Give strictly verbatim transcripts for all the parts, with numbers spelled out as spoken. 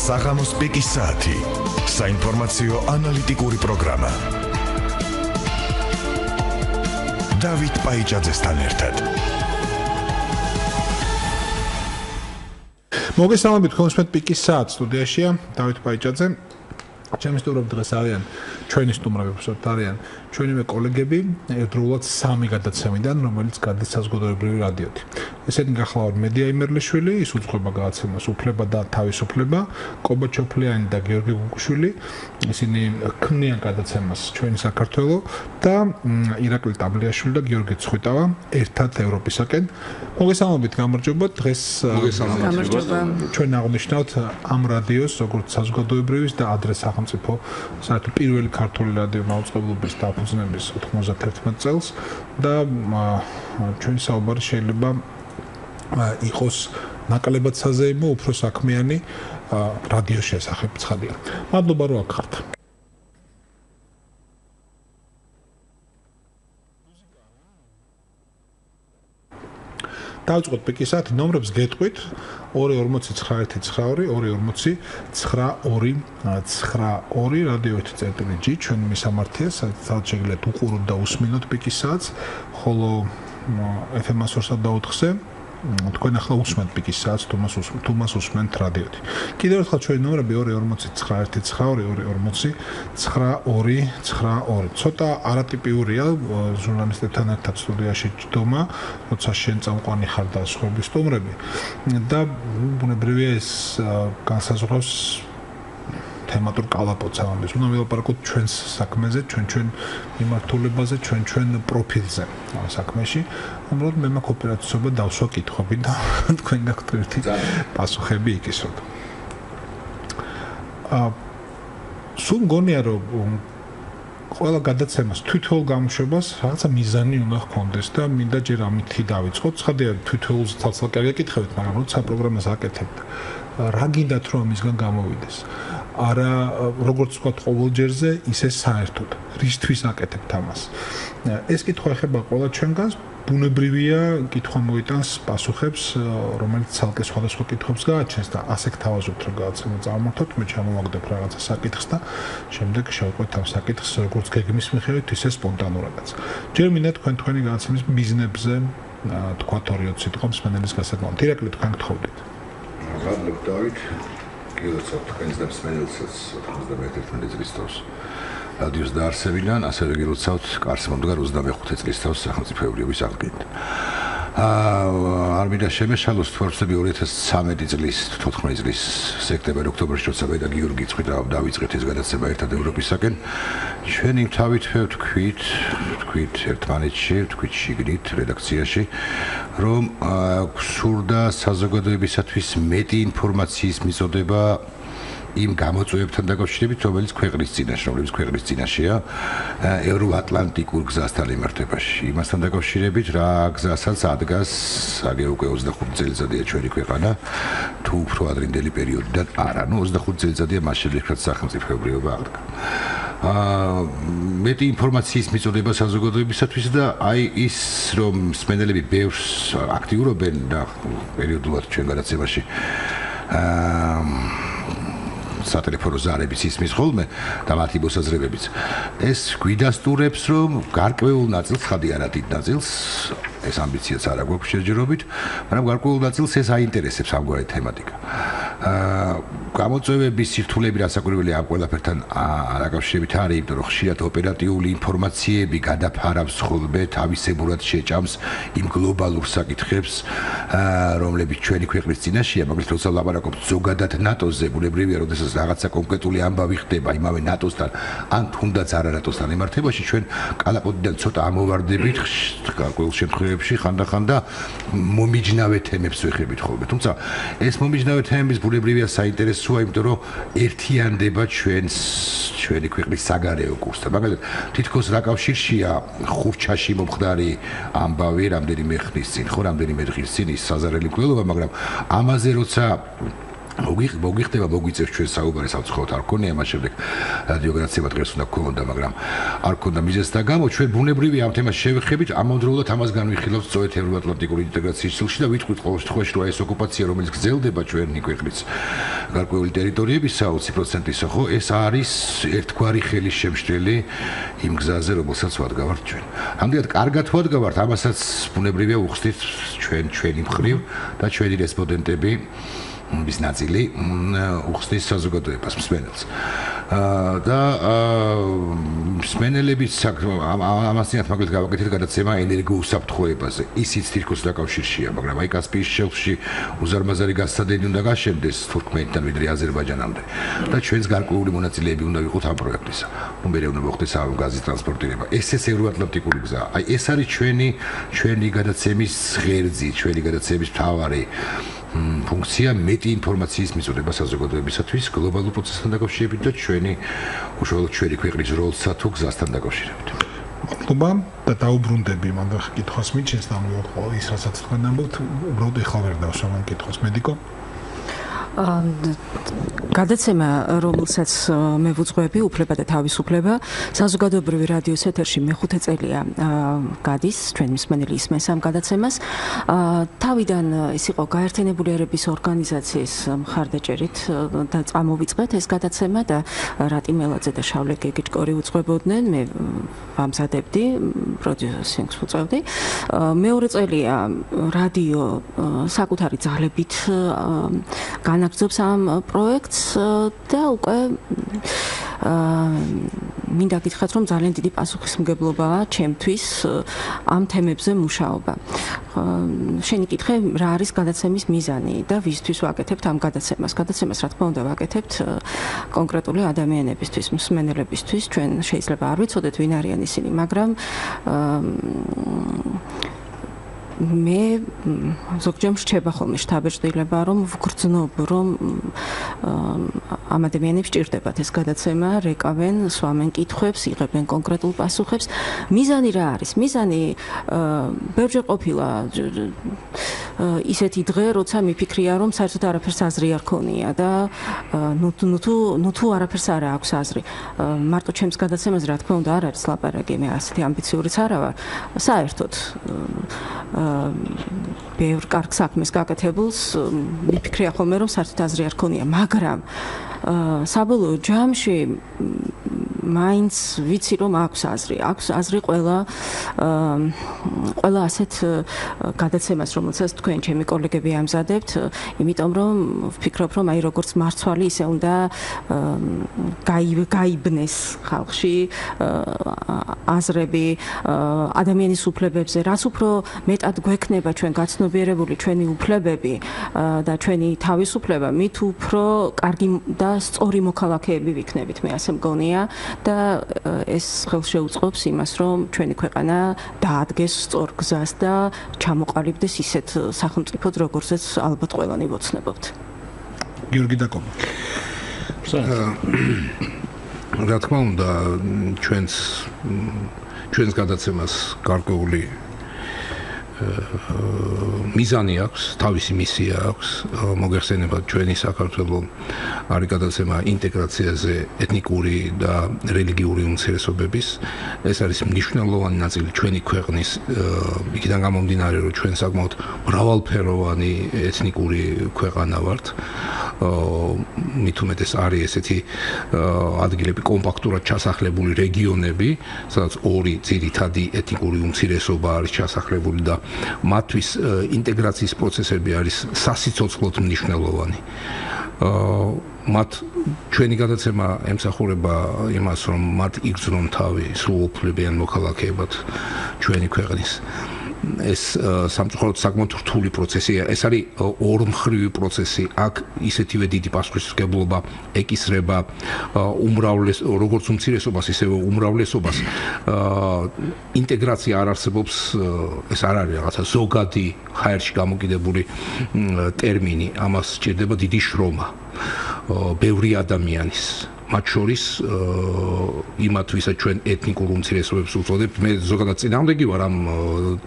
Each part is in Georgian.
საღამოს პიკის საათი. საინფორმაციო ანალიტიკური პროგრამა. დავით პაიჭაძესთან ერთად. მოგესალმებით, კონსპექტ პიკის საათი სტუდიაშია დავით პაიჭაძე. ჩემი სტუმრები დღეს არიან ჩვენი სტუმრები, უბრალოდ არიან ჩვენივე კოლეგები, ერთდროულად სამი გადაცემიდან, რომელიც გადის საზოგადოებრივი რადიოთი. ესენი გახლავთ მედია იმერლიშვილი, ის უძღვება გადაცემას უფლება და თავისუფლება, კობა ჩოფლიანი და გიორგი გუგუშვილი, ისინი ქმნიან გადაცემას ჩვენი საქართველო და ირაკლი ტაბლიაშვილი და გიორგი ცხვიტავა ერთად ევროპისაკენ. მოგესალმებით, გამარჯობა. დღეს გამარჯობა. ჩვენ აღნიშნავთ ამ რადიოს როგორც საზოგადოებრივის და ადრე სახელმწიფო საერთოდ პირველი ქართული რადიო მაუწყებლობის დაფუძნების ოთხმოცდაერთმეტ წელს და ჩვენი საუბარი შეიძლება იყოს ნაკლებად საზეიმო, უფრო საქმიანი რადიოს შესახებ ცხადია. მადლობა რომ აქ ხართ. დავიწყოთ პიკის საათი, ნომრებს გეტყვით ორი ორმოცი ცხრა ერთი ცხრა ორი ორი ორმოცი ცხრა ორი ცხრა ორი რადიო ერთი წერტილი ჯი ჩვენ მისამართია, სადაც შეგიძლიათ უყუროთ და უსმინოთ პიკის საათს, ხოლო ეფ ემ ორსა და ოთხზე თქვენ ახლა უსმენთ პიკის საათს, თუ მას უსმენთ რადიოთი. კიდევ ერთხელ ჩვენი ნომრები ორი ორმოცი ცხრა ერთი ცხრა ორი ორი ორმოცი ცხრა ორი ცხრა ორი. ცოტა არატიპიურია ჟურნალისტებთან ერთად სტუდიაში ჯდომა, როცა შენ წამყვანი ხარ და სხვები სტუმრები და ბუნებრივია ეს განსაზღვრავს თემატურ კალაპოტს ამბობს. უნდა ვილაპარაკოთ ჩვენს საქმეზე, ჩვენ ჩვენ მიმართულებაზე, ჩვენ ჩვენ პროფილზე ამ საქმეში. უბრალოდ მე მაქვს ოპერაციობა დავსვა კითხვები და თქვენ გაქვთ ერთი პასუხები იკისროთ. აა სულ მგონია რომ ყველა გადაცემას თვითოულ გამოშვებას რაღაცა მიზანი უნდა ჰქონდეს და მინდა ჯერ ამითი დავიწყოთ. ცხადია თვითოულს თვალსაჩინო გეკითხებით, მაგრამ როცა პროგრამას აკეთებთ, რა გინდათ რომ ამისგან გამოვიდეს? არა, როგორც ვთქვათ, ყოველჯერზე, ისე საერთოდ. რისთვის აკეთებთ ამას? ეს კითხვა ეხება ყველა ჩვენგანს. ბუნებრივია, კითხვა მოიტანს პასუხებს, რომელიც ცალკე სხვადასხვა კითხვებს გააჩენს და ასეთ თავაზობთ, რომ გადაცემა წარმართოთ, მე ჩამოვაგდებ რაღაცა საკითხს და შემდეგ შევყვეთ ამ საკითხს როგორც გეგმის მიხედვით, ისე სპონტანურადაც. ჯერ მინდა თქვენ თქვენი გადაცემის მიზნებზე თქვათ ორი-ოც სიტყვა მსმენელის გასაგებად. ირაკლი, თქვენ გთხოვდით. მადლობ დავით. გილოცავთ თქვენს და მსმენელსაც ოცდამეტი წლის თავს რადიოს დაარსებიდან, ასევე გილოცავთ კარს მომდგარ ოცდამეხუთე წლის თავს სახელმწიფო ევროპის აღდგენით. არ მინდა შემეშალოს თვალსები ორი ათას ცხრამეტი წლის თოთხმეტი წლის სექტემბერ-ოქტომბერში როცა მე და გიორგი ცხვიტავა დავიწყეთ ეს გადაცემა ერთად ევროპისაკენ. ჩვენი თავით ვთქვით, ვთქვით ერთმანეთში, ვთქვით შიგნით რედაქციაში, რომ გსურდა საზოგადოებისათვის მეტი ინფორმაციის მიწოდება იმ გამოწვევებთან დაკავშირებით, რომელიც ქვეყნის წინაშე, რომლებიც ქვეყნის წინაშეა ევროატლანტიკურ გზასთან იმართებაში. იმასთან დაკავშირებით, რა გზასაც ადგას, აგე უკვე ოცდახუთი წელიწადია ჩვენი ქვეყანა, თუ უფრო ადრინდელი პერიოდიდან არა, ნუ ოცდახუთი წელიწადია მას შემდეგ, რაც სახელმწიფოებრიობა აღდგა. აა მეტი ინფორმაციის მიწოდება საზოგადოებისათვის და აი ის, რომ მსმენელები ბევრს აქტიურობენ და პერიოდულად ჩვენ გადაცემაში აა სატელეფონო ზარების ისმის ხოლმე და მათი მოსაზრებებიც. ეს გვიდასტურებს, რომ გარკვეულ ნაწილს, ხადი არა დიდ ნაწილს, ეს ამბიციაც არა გვაქვს შეჯერობით, მაგრამ გარკვეულ ნაწილს ეს აინტერესებს ამგვარი თემატიკა. აა გამოწვევების სირთულეები რასაკვირველია ამ ყველაფერთან დაკავშირებით არის, იმიტომ რომ ხშირად ოპერატიული ინფორმაციები გადაფარავს ხოლმე თავისებურად შეჭამს იმ გლობალურ საკითხებს, რომლებიც ჩვენი ქვეყნის წინაშეა, მაგრამ როცა ვლაპარაკობთ ზოგადად ნატოზე, ბუნებრივია, როდესაც რაღაცა კონკრეტული ამბავი ხდება იმავე ნატოსთან, ან თუნდაც არა ნატოსთან იმართებაში, ჩვენ კალაპოტიდან ცოტა ამოვარდებით, გარკვეულ შემთხვევებში ხანდახანდა მომიჯნავე თემებს ვეხებით ხოლმე. თუმცა ეს მომიჯნავე თემების ბუნებრივია საინტერესოა, იმიტომ რომ ერთიანდება ჩვენს ჩვენი ქვეყნის საგარეო კურსთან. მაგალითად, თითქოს რა კავშირშია ხურჩაში მომხდარი ამბავი რამდენიმე ხნის წინ, ხო, რამდენიმე დღის წინ ის საზარელი მკვლელობა, მაგრამ ამაზე როცა მოგიხდება მოგვიწევს ჩვენ საუბარი სამწუხაროდ არ გქონია მას შემდეგ რადიოგრაცება დღეს უნდა გქონდა მაგრამ არ გქონდა მიზეზს და გამო ჩვენ ბუნებრივი ამ თემას შევეხებით ამავდროულად ამას განვიხილავთ სწორედ ევროატლანტიკური ინტეგრაციის წილში და ვიტყვით ყოველ შემთხვევაში რომ ეს ოკუპაცია რომელიც გრძელდება ჩვენი ქვეყნის გარკვეული ტერიტორიებისა ოცი პროცენტისა ხო ეს არის ერთგვარი ხელის შემშლელი იმ გზაზე რომელსაც ვადგავართ ჩვენ ამდენად კარგად ვადგავართ ამასაც ბუნებრივია უხსნით ჩვენ ჩვენი მხრივ და ჩვენი რესპონდენტები bis ნაწილი უხსნის საზოგადოებას მსმენელს და მსმენელებიც ამასთანავე მაგალითად გავაკეთეთ გადაცემა ენერგოუსაფრთხოებაზე ისიც თითქოს დაკავშირშია მაგრამ აი კასპიის შელფში უზარმაზარი გასცადენი უნდა გაშენდეს თურქმენეთთან ვიდრე აზერბაიჯანამდე და ჩვენს გარკვეული მონაწილეები უნდა ვიყოთ ამ პროექტისა უმერე უნდა მოხდეს ამ გაზის ტრანსპორტირება ესეც ევროატლანტიკური გზა აი ეს არის ჩვენი ჩვენი გადაცემის ღერძი ჩვენი გადაცემის მთავარი ფუნქცია მეტი ინფორმაციის მიწოდება საზოგადოებისათვის გლობალურ პროცესთან დაკავშირებით და ჩვენი უშუალოდ ჩვენი ქვეყნის როლსა თუ გზასთან დაკავშირებით. მადლობა და დაუბრუნდები მანდ კითხვას მიჩენს და მივიღო ის რასაც თქვენ ამბობთ უბრალოდ ეხლა ვერ დავსვამ ამ კითხვას მედიკო გადაცემა რომელსაც მე ვუძღვები უფლება და თავისუფლება საზოგადოებრივი რადიოს ეთერში მეხუთე წელია გადის ჩვენ მსმენელი ისმენს ამ გადაცემას თავიდან ეს იყო გაერთიანებული ერების ორგანიზაციის მხარდაჭერით და წამოვიწყეთ ეს გადაცემა და რატი მელაძე და შავლე გეგიჭკორი უძღვებოდნენ მე ვამზადებდი პროდიუსინგს ვუწევდი მეორე წელია რადიო საკუთარი ძალებით განაგრძობს ამ პროექტს და უკვე მინდა გითხრათ რომ ძალიან დიდი პასუხისმგებლობაა ჩემთვის ამ თემებზე მუშაობა. შენი კითხე რა არის გადაცემის მიზანი და ვისთვის ვაკეთებთ ამ გადაცემას? გადაცემას რა თქმა უნდა ვაკეთებთ კონკრეტული ადამიანებისთვის, მსმენელებისთვის. ჩვენ შეიძლება არ ვიცოდეთ ვინ არიან ისინი, მაგრამ მე ზოგჯერ შეება ხოლმე შთაბეჭდილება რომ ვგრძნობ რომ ამ ადამიანებს ჭირდებათ ეს გადაცემა რეკავენ სვამენ კითხვებს იღებენ კონკრეტულ პასუხებს მიზანი რა არის მიზანი ბევრჯერ ყოფილა ისეთი დღე როცა მიფიქრია რომ საერთოდ არაფერს აზრი არ ქონია და ნუ თუ ნუ თუ არაფერს არ აქვს აზრი მარტო ჩემს გადაცემაზე რა თქმა უნდა არ არის ლაპარაკი მე ასეთი ამბიციურიც არა ვარ საერთოდ ბევრ კარგ საქმეს გაკეთებულს მიფიქრია ხოლმე რომ საერთოდ აზრი არ ქონია მაგრამ საბოლოო ჯამში მაინც ვიცი რომ აქვს აზრი აქვს აზრი ყველა ყველა ასეთ გადაცემას რომელსაც თქვენ ჩემი კოლეგები ამზადებთ იმიტომ რომ ვფიქრობ რომ აი როგორც მარცვალი ისე უნდა გაიბნეს ხალხში აზრები ადამიანის უფლებებზე რაც უფრო მეტად გვექნება ჩვენ გაცნობიერებული ჩვენი უფლებები და ჩვენი თავისუფლება მით უფრო კარგი და სწორი მოქალაქეები ვიქნებით მე ასე მგონია და ეს ხელშეუწყობს იმას რომ ჩვენი ქვეყანა დაადგეს სწორ გზას და ჩამოყალიბდეს ისეთ სახელმწიფოდ როგორცაც ალბათ ყველანი ვოცნებობთ გიორგი დაკომა რა თქმა უნდა ჩვენს ჩვენს გადაცემას გარკვეული მიზანი აქვს, თავისი მისია აქვს. მოგეხსენებათ ჩვენი საქართველოს არის გადაცემა ინტეგრაციაზე ეთნიკური და რელიგიური უმცირესობების. ეს არის მნიშვნელოვანი ნაწილი ჩვენი ქვეყნის იქიდან გამომდინარე, რომ ჩვენ საკმაოდ მრავალფეროვანი ეთნიკური ქვეყანა ვართ. მით უმეტეს არის ესეთი ადგილები კომპაქტურად ჩასახლებული რეგიონები, სადაც ორი ძირითადი ეთნიკური უმცირესობა არის ჩასახლებული და მათთვის ინტეგრაციის პროცესები არის სასიცოცხლოდ მნიშვნელოვანი. მათ ჩვენი გადაცემა ემსახურება იმას, რომ მათ იგრძნონ თავი სრულუფლებიან მოქალაქეებად ჩვენი ქვეყნის. ეს სამწუხაროდ საკმაოდ რთული პროცესია. ეს არის ორმხრივი პროცესი. აქ ისეთივე დიდი პასუხისმგებლობა ეკისრება უმრავლეს როგორც უმცირესობას, ისევე უმრავლესობას. ინტეგრაცია არ არსებობს, ეს არ არის რაღაცა ზოგადი ჰაერში გამოკიდებული ტერმინი. ამას სჭირდება დიდი შრომა. ბევრი ადამიანის მათ შორის იმათვისაც ჩვენ ეთნიკურ უმცირესობებს უწოდებთ. მე ზოგადად წინააღმდეგი ვარ ამ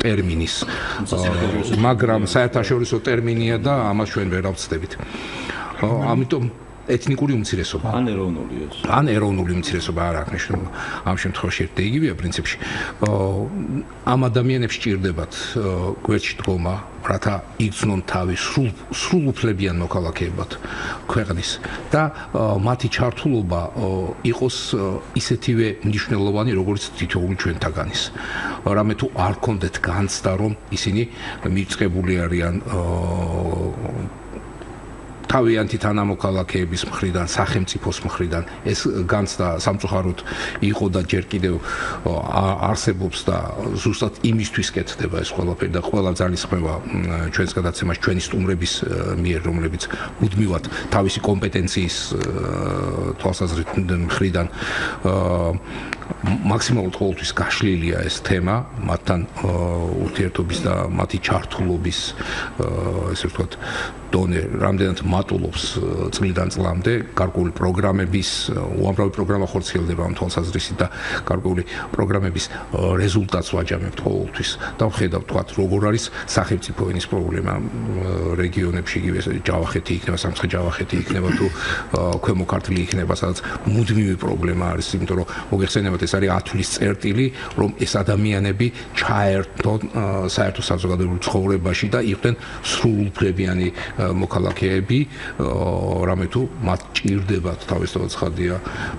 ტერმინის, მაგრამ საერთაშორისო ტერმინია და ამას ჩვენ ვერ ავწდებით. ამიტომ ეთნიკური უმცირესობა ან ეროვნული ეს ან ეროვნული უმცირესობა არ აქვს მნიშვნელობა ამ შემთხვევაში ერთ და იგივეა პრინციპში ამ ადამიანებს სჭირდებათ გვერდში დგომა რათა იგრძნონ თავი სრულ სრულუფლებიან მოქალაქეებად ქვეყნის და მათი ჩართულობა იყოს ისეთივე მნიშვნელოვანი როგორც თითოეული ჩვენთაგანის რამე თუ არ კონდეთ განცდა რომ ისინი მიწყებული არიან თავიანთი თანამოქალაქეების მხრიდან, სახელმწიფოს მხრიდან ეს განცდა სამწუხაროდ იყო და ჯერ კიდევ არსებობს და ზუსტად იმისთვის კეთდება ეს ყველაფერი და ყველა ძალისხმევა ჩვენს გადაცემაში ჩვენი სტუმრების მიერ, რომლებიც მუდმივად თავისი კომპეტენციის თვალსაზრისით მხრიდან მაქსიმალურად ყოველთვის გაშლილია ეს თემა მათთან ურთიერთობის და მათი ჩართულობის ესე ვთქვათ დონე რამდენად მატულობს წლიდან წლამდე გარკვეული პროგრამების უამრავი პროგრამა ხორციელდება ამ თვალსაზრისით და გარკვეული პროგრამების რეზულტატს ვაჯამებთ ყოველთვის და ვხედავთ თქვათ როგორ არის სახელმწიფო ენის პრობლემა რეგიონებში იგივე ჯავახეთი იქნება სამხრეთ ჯავახეთი იქნება თუ ქვემო ქართლი იქნება სადაც მუდმივი პრობლემა არის იმიტომ რომ მოგეხსენებათ ეს არის ათვლის წერტილი რომ ეს ადამიანები ჩაერთონ საერთო საზოგადოებრივ ცხოვრებაში და იყვნენ სრულუფლებიანი მოქალაქეები რამე თუ მათ ჭირდებათ თავისთავად ცხადია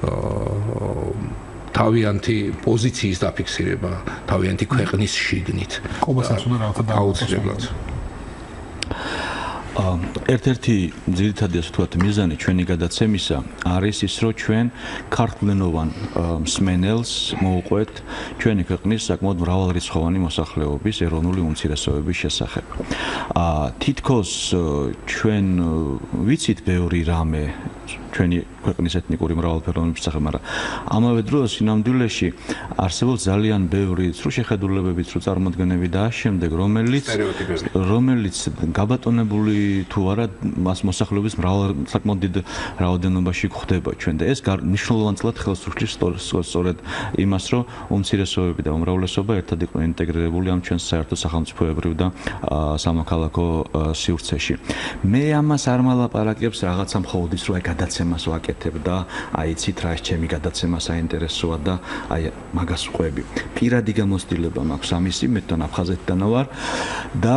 თავიანთი პოზიციის დაფიქსირება თავიანთი ქვეყნის შიგნით ყობასაც უნდა რაღაცა აუცილებლად ერთ-ერთი ძირითადი ასე ვთქვათ მიზანი ჩვენი გადაცემისა არის ის რომ ჩვენ ქართლენოვან მსმენელს მოუყვეთ ჩვენი ქვეყნის საკმაოდ მრავალრიცხოვანი მოსახლეობის ეროვნული უმცირესობების შესახებ. თითქოს ჩვენ ვიცით ბევრი რამე ჩვენი ქვეყნის ეთნიკური მრავალფეროვნების შესახებ, მაგრამ ამავე დროს სინამდვილეში არსებობს ძალიან ბევრი სრულ შეხედულებებით, სრულ წარმოდგენები და ამავდროულად რომელიც რომელიც გაბატონებული თუ არა მას მოსახლეობის მრავალ საკმაოდ დიდ რაოდენობაში გვხდება ჩვენ და ეს მნიშვნელოვანად ხელს უშლის სწორედ იმას რომ უმცირესობები და უმრავლესობა ერთად იყვნენ ინტეგრირებული ამ ჩვენს საერთო სახელმწიფოებრივ და სამოქალაქო სივრცეში. მე ამას არ მალაპარაკებს რაღაცა მხოლოდ ის რომ აი გადაცემას ვაკეთებ და აი იცით რა ეს ჩემი გადაცემა საინტერესოა და აი მაგას ვყვები. პირადი გამოცდილება მაქვს ამისი, მე თან აფხაზეთიდან ვარ და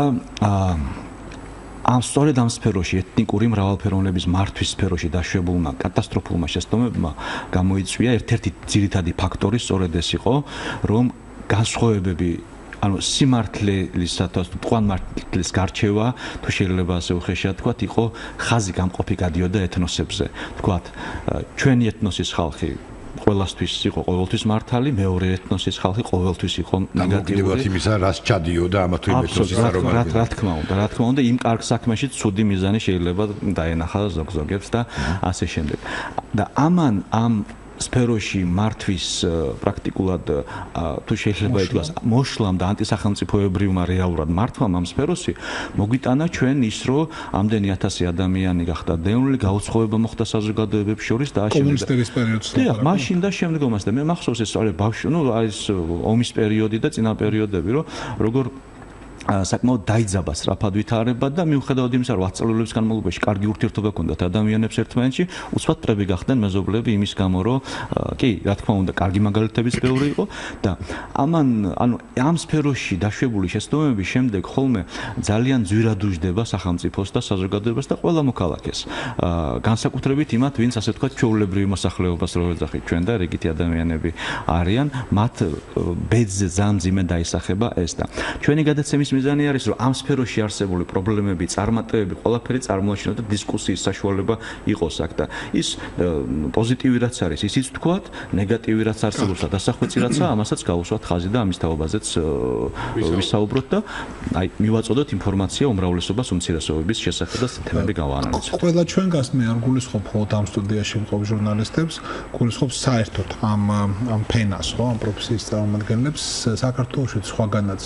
ამ სწორედ ამ სფეროში ეთნიკური მრავალფეროვნების მართვის სფეროში დაშვებულმა კატასტროფულმა შეცდომებმა გამოიწვია ერთ-ერთი ძირითადი ფაქტორი სწორედ ეს იყო, რომ განსხვავებები ანუ სიმართლისათვის თქვენ მართლის გარჩევა თუ შეიძლება ასე უხეშად თქვათ იყო ხაზი გამყოფი გადიოდა ეთნოსებზე. თქვათ ჩვენი ეთნოსის ხალხი ყველასთვის იყო ყოველთვის მართალი, მეორე ეთნოსის ხალხი ყოველთვის იყო ნეგატიური. იმისა რას ჩადიოდა ამა თუ იმ ეთნოსის რა რა თქმა უნდა, რა თქმა უნდა, იმ კარგ საქმეში ცუდი მიზანი შეიძლება დაენახა ზოგ-ზოგებს და ასე შემდეგ. და ამან ამ სფეროში მართვის პრაქტიკულად თუ შეიძლება ითქვას მოშლამ და ანტისახელმწიფოებრივმა რეალურად მართვამ ამ სფეროში მოგვიტანა ჩვენ ის რომ ამდენი ათასი ადამიანი გახდა დევნილი გაუცხოება მოხდა საზოგადოებებს შორის და ამ კომუნისტების პერიოდს და მაშინ და შემდგომაც და მე მახსოვს ეს არის ბავშვი ნუ არის ომის პერიოდი და წინა პერიოდები რომ როგორ საკმაოდ დაიძაბა სწრაფად ვითარება და მიუხედავად იმისა, რომ ათ წლების განმავლობაში კარგი ურთიერთობა ჰქონდათ ადამიანებს ერთმანეთში, უცბად პრები გახდნენ მეზობლები იმის გამო, რომ კი, რა თქმა უნდა, კარგი მაგალითებიც ბევრი იყო და ამან, ანუ ამ სფეროში დაშვებული შეცდომების შემდეგ ხოლმე ძალიან ძვირად უჯდება სახელმწიფოს და საზოგადოებას და ყველა მოქალაქეს. განსაკუთრებით იმათ, ვინც ასე ვთქვათ, ჩვეულებრივი მოსახლეობას რო ვეძახით ჩვენ და რიგითი ადამიანები არიან, მათ ბედზე ძალიან მძიმე დაისახება ეს და ჩვენი გადაცემის მიზანი არის რომ ამ სფეროში არსებული პრობლემები, წარმატებები, ყველაფერი წარმოაჩინოთ და დისკუსიის საშუალება იყოს აქ და ის პოზიტივი რაც არის, ისიც ვთქვათ, ნეგატივი რაც არსებობს და დასახვეწი რაცა, ამასაც გავუსვათ ხაზი და ამის თაობაზეც ვისაუბროთ და აი მივაწოდოთ ინფორმაცია უმრავლესობას უმცირესობების შესახებ და თემები გავაანალიზოთ. ყველა ჩვენგანს მე არ გულისხმობ მხოლოდ ამ სტუდიაში მყოფ ჟურნალისტებს, გულისხმობ საერთოდ ამ ამ ფენას, ხო, ამ პროფესიის წარმომადგენლებს საქართველოში სხვაგანაც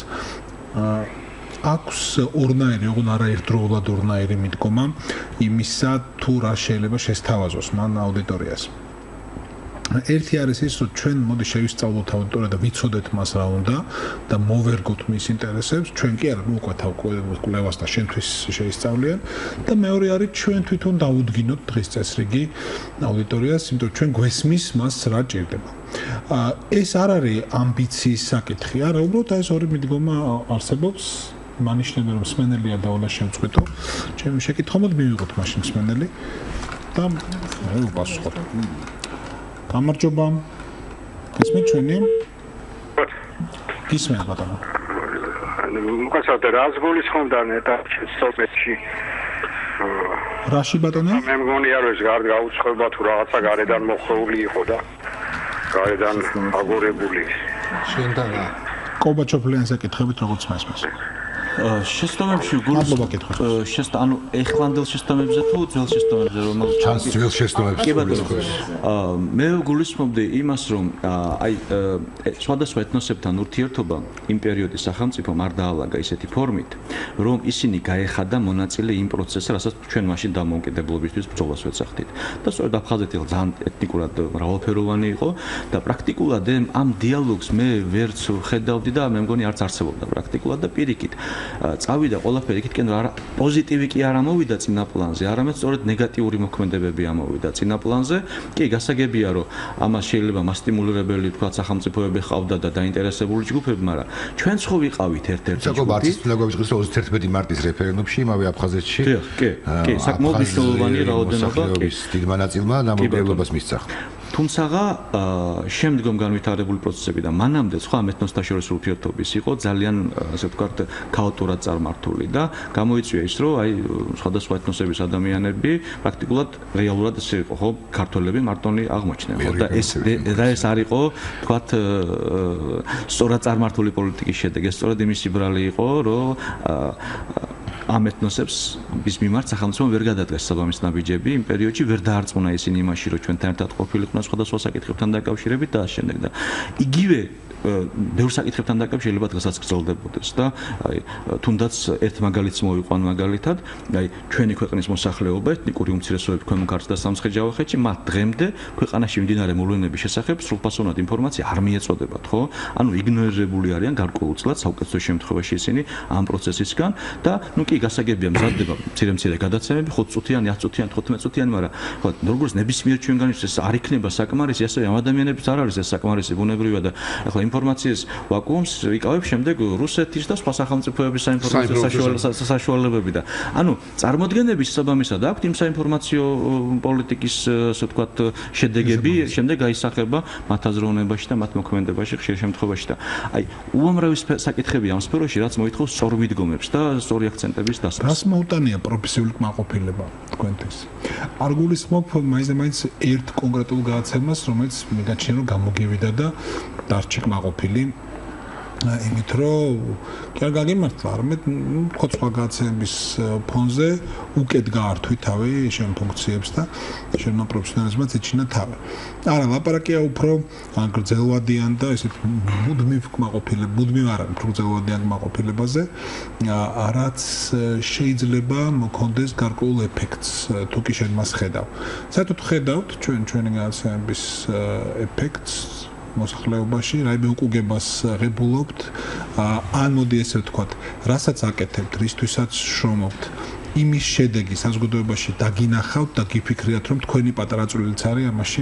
აქვს ორნაირი, ოღონდ არა ერთდროულად ორნაირი მიდგომა იმისა, თუ რა შეიძლება შესთავაზოს მან აუდიტორიას. ერთი არის ის, რომ ჩვენ მოდი შევისწავლოთ აუდიტორია და ვიცოდეთ მას რა უნდა და მოვერგოთ მის ინტერესებს, ჩვენ კი არა უკვე თავკვლევას და შენთვის შეისწავლიან და მეორე არის ჩვენ თვითონ დაუდგინოთ დღის წესრიგი აუდიტორიას, იმიტომ რომ ჩვენ გვესმის მას რა ჭირდება. ეს არ არის ამბიციის საკითხი, არა, უბრალოდ ეს ორი მიდგომა არსებობს. მანიშნები რომ მსმენელია და უნდა შევწყვიტო. ჩემი შეკითხვა მოდი მივიღოთ მაშინ მსმენელი და მე ვპასუხოთ. გამარჯობა. გისმენთ ჩვენი? გისმენთ ბატონო. მოგესალმებით, რას გულისხმობდნენ ეტაპში სოფეთში? რაში ბატონო? მე მგონია რომ ეს გაუცხოება თუ რაღაცა გარედან მოხეული იყო და გარედან აგორებული. შენთან რა? კობაჩოფლიანს ეკითხებით როგორც მასმას. შეცდომებში გულისხმობ შეცდ ანუ ეხლანდელ შეცდომებზე თუ ძველ შეცდომებზე რომ ჩანს ძველ შეცდომებში კი ბატონო მე გულისხმობდი იმას რომ აი სხვადასხვა ეთნოსებთან ურთიერთობა იმ პერიოდის სახელმწიფომ არ დაალაგა ისეთი ფორმით რომ ისინი გაეხადა მონაწილე იმ პროცესზე რასაც ჩვენ მაშინ დამოუკიდებლობისთვის ბრძოლას ვეცახდით და სწორედ აფხაზეთი ძალიან ეთნიკურად მრავალფეროვანი იყო და პრაქტიკულად ამ დიალოგს მე ვერც ხედავდი და მე მგონი არც არსებობდა პრაქტიკულად და პირიქით წავიდა ყველაფერი იქითკენ რა პოზიტივი კი არ ამოვიდა წინა პლანზე, არამედ სწორედ ნეგატიური მოქმედებები ამოვიდა წინა პლანზე. კი, გასაგებია, რომ ამას შეიძლება მასტიმულირებელი თქვა სახელმწიფოები ყავდა და დაინტერესებული ჯგუფები, მაგრამ ჩვენც ხო ვიყავით ერთ-ერთი ჯგუფი. საკმაოდ არც ფლაგოვიჩის ოცდაერთმეტი მარტის რეფერენდუმში, იმავე აფხაზეთში. კი, კი, კი, საკმაოდ მნიშვნელოვანი რაოდენობა კი. დიდ მონაწილეა დამოუკიდებლობას მისცა. თუმცა შემდგომ განვითარებული პროცესები და მანამდე სხვა ეთნოსთა შორის ურთიერთობის იყო ძალიან ასე ვთქვათ ქაოტურად წარმართული და გამოიწვია ის რომ აი სხვადასხვა ეთნოსების ადამიანები პრაქტიკულად რეალურად ესე იყო ხო ქართველები მარტონი აღმოჩნდნენ ხო და ეს და ეს არ იყო ვთქვათ სწორად წარმართული პოლიტიკის შედეგი სწორედ იმისი ბრალი იყო რომ ამ ეთნოსებს ის მიმართ სახელმწიფომ ვერ გადადგეს საბამის ნაბიჯები იმ პერიოდში ვერ დაარწმუნა ისინი იმაში რომ ჩვენთან ერთად ყოფილიყვნენ სხვადასხვა საკითხებთან დაკავშირებით და ამ შემდეგ და იგივე ბევრ საკითხებთან დაკავშირებით შეიძლება დღესაც გრძელდებოდეს და აი თუნდაც ერთ მაგალითს მოვიყვან მაგალითად აი ჩვენი ქვეყნის მოსახლეობა ეთნიკური უმცირესობები ქვემო ქართლ და სამცხე-ჯავახეთში მათ დღემდე ქვეყანაში მიმდინარე მოვლენების შესახებ სრულფასოვნად ინფორმაცია არ მიეწოდებათ ხო ანუ იგნორირებული არიან გარკვეულწილად საუკეთესო შემთხვევაში ისინი ამ პროცესისგან და ნუ კი გასაგებია მზადდება მცირე-მცირე გადაცემები ხუთ წუთიანი ათ წუთიანი თხუთმეტ წუთიანი მაგრამ ხო როგორც ნებისმიერ ჩვენგანში ეს არ იქნება საკმარისი ასე ამ ადამიანებს არ არის ეს საკმარისი ბუნებრივია და ახლა ინფორმაციის ვაკუუმს იკავებს შემდეგ რუსეთის და სხვა სახელმწიფოების საინფორმაციო საშუალებები და ანუ წარმოდგენების საბამისად აქვს იმ საინფორმაციო პოლიტიკის ასე ვთქვათ შედეგები შემდეგ გაისახება მათ აზროვნებაში და მათ მოქმედებაში ხშირ შემთხვევაში და აი უამრავი საკითხები ამ სფეროში რაც მოითხოვს სწორ მიდგომებს და სწორი აქცენტების დასმას. რას მოუტანია პროფესიული კმაყოფილება თქვენთვის? არ გულისხმობ მაინც ერთ კონკრეტულ გადაცემას, რომელიც მეგაჩნია რომ გამოგივიდა და დარჩი კმაყოფილი იმით რომ კი არ გაგიმართლა, არამედ ხო სხვა გადაცემების ფონზე უკეთ გაართვით თავი შენ ფუნქციებს და შენმა პროფესიონალიზმად ეჩინა თავი. არა, ლაპარაკია უფრო გრძელვადიან და ესეთ მუდმივ კმაყოფილებ, მუდმივ არა, გრძელვადიან კმაყოფილებაზე, რაც შეიძლება მოქონდეს გარკვეულ ეფექტს, თუ კი შენ მას ხედავ. საერთოდ ხედავთ ჩვენ ჩვენი გადაცემების ეფექტს მოსახლეობაში, რაიმე უკუგებას ღებულობთ, ან მოდი ესე ვთქვათ, რასაც აკეთებთ, რისთვისაც შრომობთ, იმის შედეგი საზოგადოებაში დაგინახავთ და გიფიქრიათ, რომ თქვენი პატარა წვლილიც არის ამაში?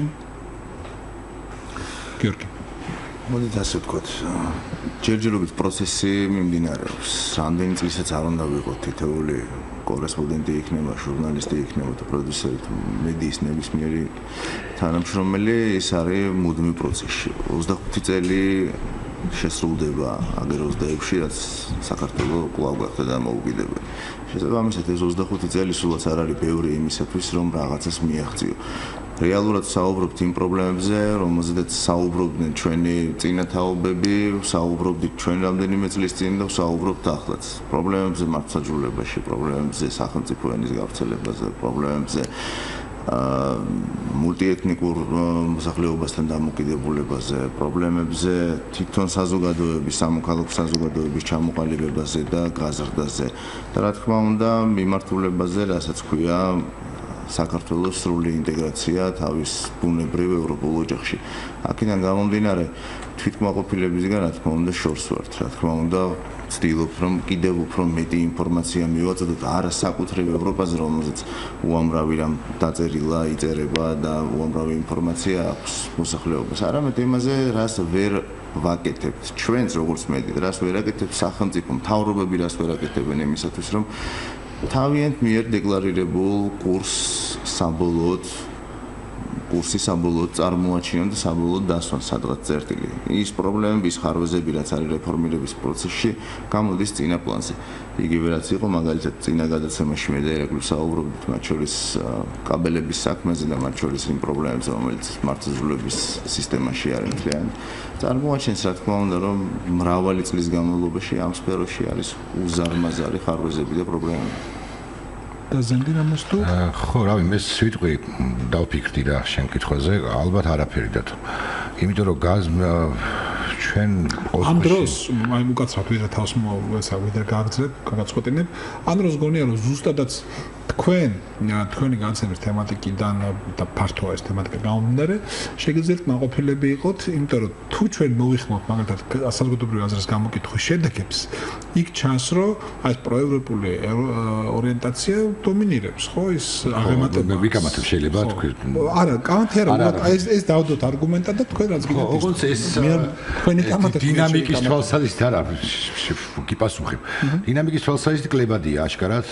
გიორგი. მოდით ასე ვთქვათ, ჯერჯერობით პროცესი მიმდინარეობს. რამდენი წლისაც არ უნდა ვიყოთ თითოეული კორესპონდენტი იქნება, ჟურნალისტი იქნება და პროდიუსერი თუ მედიის ნებისმიერი თანამშრომელი, ეს არის მუდმივ პროცესში. ოცდახუთი წელი შესრულდება აგერ ოცდაექვსში, რაც საქართველოს კვლავ გახდა დამოუკიდებელი. შესაბამისად, ეს ოცდახუთი წელი სულაც არ არის ბევრი იმისათვის, რომ რაღაცას მიაღწიო. რეალურად საუბრობთ იმ პრობლემებზე, რომელზედაც საუბრობდნენ ჩვენი წინათაობები, საუბრობდით ჩვენ რამდენიმე წლის წინ და საუბრობთ ახლაც. პრობლემებზე მართლმსაჯულებაში, პრობლემებზე სახელმწიფო ენის გავრცელებაზე, პრობლემებზე მულტიეთნიკურ მოსახლეობასთან დამოკიდებულებაზე, პრობლემებზე თვითონ საზოგადოების, სამოქალაქო საზოგადოების ჩამოყალიბებაზე და გაზრდაზე. და რა თქმა უნდა, მიმართულებაზე, რასაც ქვია საქართველოს სრული ინტეგრაცია თავის ბუნებრივ ევროპულ ოჯახში. აქედან გამომდინარე, თვითკმაყოფილებისგან რა თქმა უნდა შორს ვართ, რა თქმა უნდა ვცდილობ რომ კიდევ უფრო მეტი ინფორმაცია მივაწოდოთ არა საკუთრივ ევროპაზე, რომელზეც უამრავი რამ დაწერილა, იწერება და უამრავი ინფორმაცია აქვს მოსახლეობას. არამედ იმაზე, რას ვერ ვაკეთებთ ჩვენც როგორც მედია, რას ვერ აკეთებს სახელმწიფო მთავრობები, რას ვერ აკეთებენ იმისათვის, რომ თავიანთ მიერ დეკლარირებულ კურსს საბოლოოდ კურსი საბოლოოდ წარმოაჩინონ და საბოლოოდ დასვან სადღაც წერტილი. ის პრობლემების ხარვეზები, რაც არის რეფორმირების პროცესში, გამოდის წინა პლანზე. იგივე რაც იყო მაგალითად წინა გადაცემაში მე და ერაკლი საუბრობთ, მათ შორის კაბელების საქმეზე და მათ შორის იმ პრობლემებზე, რომელიც მართლმსაჯულების სისტემაში არის მთლიანად. წარმოაჩენს რა თქმა უნდა, რომ მრავალი წლის განმავლობაში ამ სფეროში არის უზარმაზარი ხარვეზები და პრობლემები. და ზენდინამოს თუ ხო, რავი, მე სიტყვი დავფიქრდი რა შენ კითხვაზე, ალბათ არაფერი დათო. იმიტომ რომ გაზ ჩვენ ამ დროს აი უკაცრავად ვიდრე თავს მოესა ვიდრე გააგრძელებ, გაგაწყვეტინებ. ამ დროს გონია რომ ზუსტადაც თქვენ თქვენი განცემის თემატიკიდან და ფართოა ეს თემატიკა გამომდინარე, შეგიძლიათ მაყოფილები იყოთ, იმიტომ რომ თუ ჩვენ მოვიხმოთ მაგალითად საზოგადოებრივი აზრის გამოკითხვის შედეგებს, იქ ჩანს რომ აი ეს პროევროპული ორიენტაცია დომინირებს, ხო, ის აღემატება. მე ვიკამათებ შეიძლება თქვენ. არა, კამათი არა, აი ეს ეს დავდოთ არგუმენტად და თქვენ რაც გინდათ. ოღონდ ეს თქვენი თამათი დინამიკის თვალსაზრისით არა გიპასუხებ. დინამიკის თვალსაზრისით კლებადია აშკარად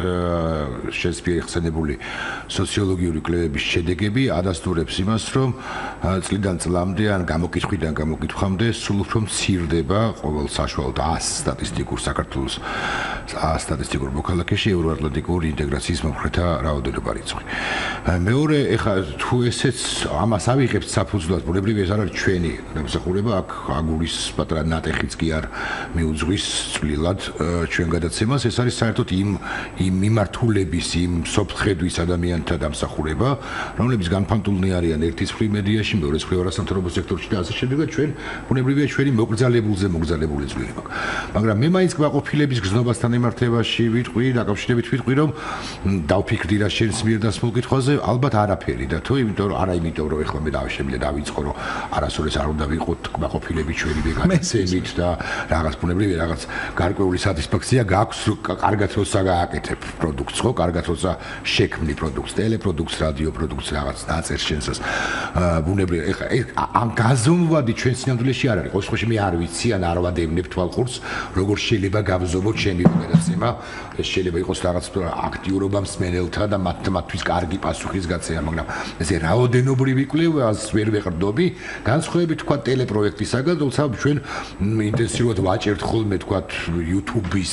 შენს მიერ ხსენებული სოციოლოგიური კვლევების შედეგები ადასტურებს იმას, რომ წლიდან წლამდე ან გამოკითხვიდან გამოკითხვამდე სულ უფრო მცირდება ყოველ საშუალოდ ას სტატისტიკურ საქართველოს ას სტატისტიკურ მოქალაქეში ევროატლანტიკური ინტეგრაციის მომხრეთა რაოდენობა რიცხვი. მეორე, ეხლა თუ ესეც ამას ავიღებთ საფუძვლად, ბუნებრივი ეს არ არის ჩვენი დამსახურება, აქ აგურის პატარა ნატეხიც კი არ მიუძღვის წვლილად ჩვენ გადაცემას, ეს არის საერთოდ იმ იმ მიმართულების, იმ სოფხედვის ადამიანთა დამსახურება, რომლებიც განფანტულნი არიან ერთის მხრივ მედიაში, მეორეს მხრივ არასამთავრობო სექტორში და ასე შემდეგ და ჩვენ ბუნებრივია ჩვენი მოკრძალებულზე მოკრძალებული წვლილი მაქვს. მაგრამ მე მაინც კმაყოფილების გზნობასთან მიმართებაში ვიტყვი, დაკავშირებით ვიტყვი, რომ დავფიქრდი რა შენს მიერ დასმულ კითხვაზე, ალბათ არაფერი და თუ იმიტომ რომ არა იმიტომ რომ ეხლა მე დავშემიძლია დავიწყო რომ არასოდეს არ უნდა ვიყოთ კმაყოფილები ჩვენი ვეგანიზმით და რაღაც ბუნებრივია რაღაც გარკვეული სატისფაქცია გაქვს კარგად როცა გააკეთებ პროდუქტს, ხო, კარგად როცა შექმნი პროდუქტს, ტელეპროდუქტს, რადიო პროდუქტს, რაღაც დაწერს შენსას. ბუნებრივია, ეხლა ამ გაზომვადი ჩვენ სინამდვილეში არ არის. ყოველ შემთხვევაში მე არ ვიცი ან არ ვადევნებ თვალყურს, როგორ შეიძლება გავზომოთ ჩემი გადაცემა. ეს შეიძლება იყოს რაღაც აქტიურობა მსმენელთა და მათთვის კარგი პასუხის გაცემა, მაგრამ ესე რაოდენობრივი კვლევას ვერ ვეყრდნობი, განსხვავებით თქვა ტელეპროექტისაგან, თუმცა ჩვენ ინტენსიურად ვაჭერთ ხოლმე თქვა YouTube-ის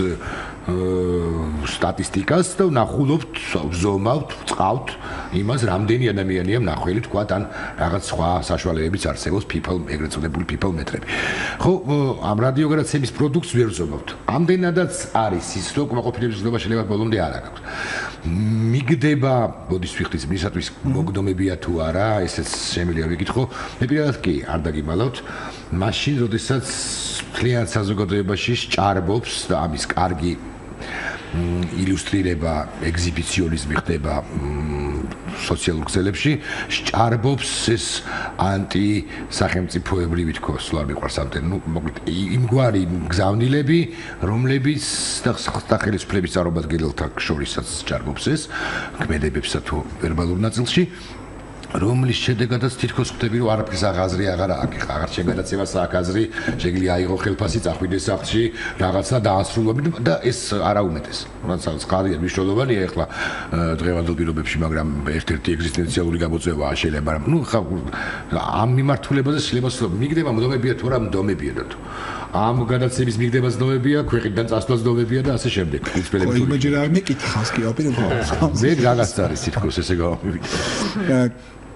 სტატისტიკას და ვნახულობთ, ვზომავთ, ვწყავთ იმას, რამდენი ადამიანია მნახველი თქვა ან რაღაც სხვა საშუალებებიც არსებობს, people, ეგრეთ წოდებული people მეტრები. ხო, ამ რადიოგრაცემის პროდუქტს ვერ ვზომავთ. ამდენადაც არის ის, რომ კმაყოფილების გზნობა შეიძლება ბოლომდე არ აქვს. მიგდება, მოდის ვიხდის, მისათვის მოგდომებია თუ არა, ესეც შემიძლია ვიკითხო. მე პირადად კი არ დაგიმალავთ. მაშინ, როდესაც მთლიან საზოგადოებაში სჭარბობს და ამის კარგი ილუსტრირება, ეგზიბიციონიზმი ხდება სოციალურ ქსელებში, სჭარბობს ეს ანტი-სახელმწიფოებრივი თქო, სულ არ მიყვარს ამდენ, ну, მოკლედ, იმგვარი გზავნილები, რომლებიც და სახელმწიფოების წარმომადგენელთა შორისაც სჭარბობს ეს, ქმედებებსა თუ ვერბალურ ნაწილში. რომლის შედეგადაც თითქოს ხვდები რომ არაფერს აღაზრი აღარ აქვს, აღარ შეგადაცემას აქვს აზრი, შეგვიძლია აიღო ხელფასი, წახვიდეს სახლში, რაღაცა დაასრულოთ და ეს არაუმეტეს. როდესაც ხარია მნიშვნელოვანია ეხლა დღევანდელ პირობებში, მაგრამ ერთ-ერთი ეგზისტენციალური გამოწვევაა შეიძლება, ну, ამ მიმართულებაზე შეიძლება მიგდება მდომებია თუ რა მდომებია და თუ ამ გადაცემის მიგდება ცნობებია, ქვეყნიდან წასვლა ცნობებია და ასე შემდეგ. ხო, იმეჯერ არ მეკითხავს კი აპირებდა. მე გაგასწარი თითქოს ესე გავამივიდა.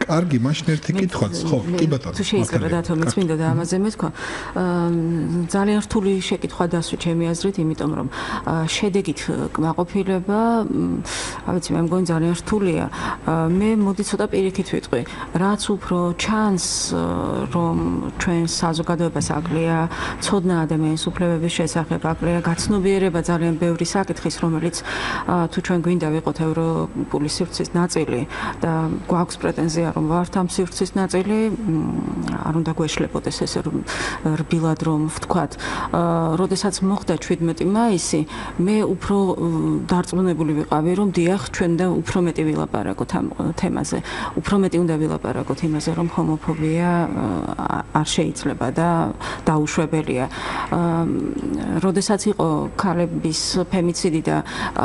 კარგი, მაშინ ერთი კითხვაც, ხო, კი ბატონო. თუ შეიძლება დათო მეც მინდა და ამაზე მეთქვა. ძალიან რთული შეკითხვა დასვი ჩემი აზრით, იმიტომ რომ შედეგით კმაყოფილება, რა ვიცი, მე მგონი ძალიან რთულია. მე მოდი ცოტა პირიქით ვიტყვი. რაც უფრო ჩანს რომ ჩვენ საზოგადოებას აკლია ცოდნა ადამიანის უფლებების შესახებ, აკლია გაცნობიერება ძალიან ბევრი საკითხის, რომელიც თუ ჩვენ გვინდა ვიყოთ ევროპული სივრცის ნაწილი და გვაქვს პრეტენზია რომ ვართ ამ სივრცის ნაწილი, არ უნდა გვეშლებოდეს ესე რბილად რომ ვთქვათ. როდესაც მოხდა შვიდმეტი მაისი, მე უფრო დარწმუნებული ვიყავი, რომ დიახ, ჩვენ და უფრო მეტი ვილაპარაკოთ ამ თემაზე. უფრო მეტი უნდა ვილაპარაკოთ იმაზე, რომ ჰომოფობია არ შეიძლება და დაუშვებელია. როდესაც იყო ქალების ფემიციდი და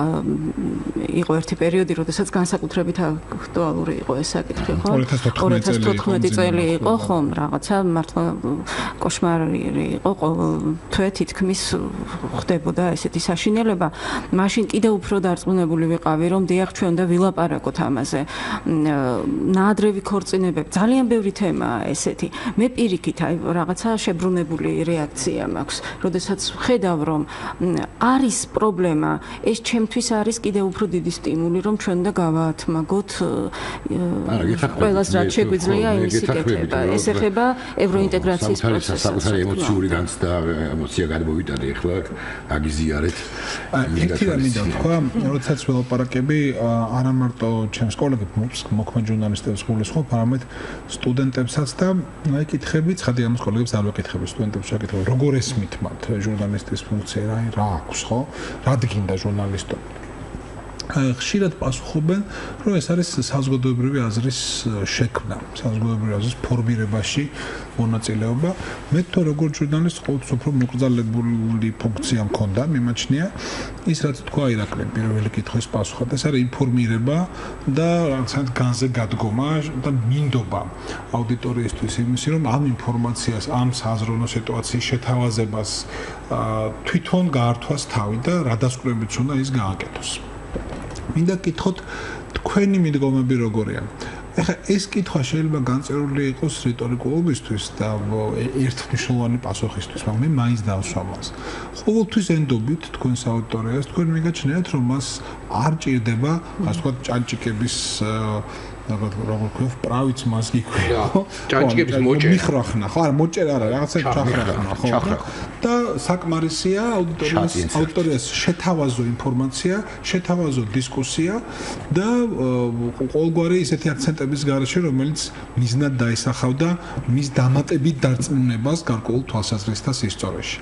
იყო ერთი პერიოდი, როდესაც განსაკუთრებით აქტუალური იყო ეს საკითხი, ხო? ორი ათას თოთხმეტი წელი იყო, ხო, რაღაცა მართლა კოშმარი იყო, ყოველ თვე თითქმის ხდებოდა ესეთი საშინელება. მაშინ კიდევ უფრო დარწმუნებული ვიყავი, რომ დიახ, ჩვენ უნდა ვილაპარაკოთ ამაზე. ნაადრევი ქორწინებები, ძალიან ბევრი თემაა ესეთი. მე პირიქით, აი, რაღაცა შებრუნებული რეაქცია მაქვს, როდესაც ხედავ, რომ არის პრობლემა, ეს ჩემთვის არის კიდევ უფრო დიდი სტიმული, რომ ჩვენ უნდა გავაათმაგოთ ყველას რაც შეგვიძლია იმის იკეთება. ეს ეხება ევროინტეგრაციის პროცესს. საკუთარი ემოციური განცდა, ემოცია გადმოვიტანე ახლა, აგიზიარეთ. ერთი რამ მინდა თქვა, როდესაც ველაპარაკები, არა მარტო ჩემს კოლეგებს, მოქმედ ჟურნალისტებს გულისხმობ, არამედ სტუდენტებსაც და აი კითხები, ცხადი ამას კოლეგებს არ ვეკითხები, სტუდენტებს შეკითხები, როგორ ესმით მათ ჟურნალისტის ფუნქცია, რა აქვს, ხო? რა დგინდა ჟურნალისტო? ხშირად პასუხობენ, რომ ეს არის საზოგადოებრივი აზრის შექმნა, საზოგადოებრივი აზრის ფორმირებაში მონაწილეობა. მე თვითონ როგორც ჟურნალისტი ყოველთვის უფრო მოკრძალებული ფუნქცია მქონდა, მიმაჩნია ის რაც თქვა ირაკლი პირველი კითხვის პასუხად, ეს არის ინფორმირება და რაღაცა განზე გადგომა და მინდობა აუდიტორიისთვის იმისი, რომ ამ ინფორმაციას, ამ საზრუნო სიტუაციის შეთავაზებას თვითონ გაართვას თავი და რა დასკვნებიც უნდა ის გააკეთოს. მინდა კითხოთ თქვენი მიდგომები როგორია? ეხლა ეს კითხვა შეიძლება განწერული იყოს რიტორიკულობისთვის და ერთმნიშვნელოვანი პასუხისთვის, მაგრამ მე მაინც დავსვამავს. ყოველთვის ენდობით თქვენს აუდიტორიას, თქვენ მიგაჩნიათ, რომ მას არ ჭირდება, ასე ვთქვათ, ჭანჭიკების რაღაც როგორ ქვია, პრავიც მას გიქვია, ხო? ჭანჭიკების მოჭერა. მიხრახნა, ხო? არა, მოჭერა არა, რაღაცა ჩახრახნა, ხო? და საკმარისია აუდიტორიას აუდიტორიას შეთავაზო ინფორმაცია, შეთავაზო დისკუსია და ყოველგვარი ისეთი აქცენტების გარეშე, რომელიც მიზნად დაისახავდა მის დამატებით დარწმუნებას გარკვეულ თვალსაზრისთა სისწორეში.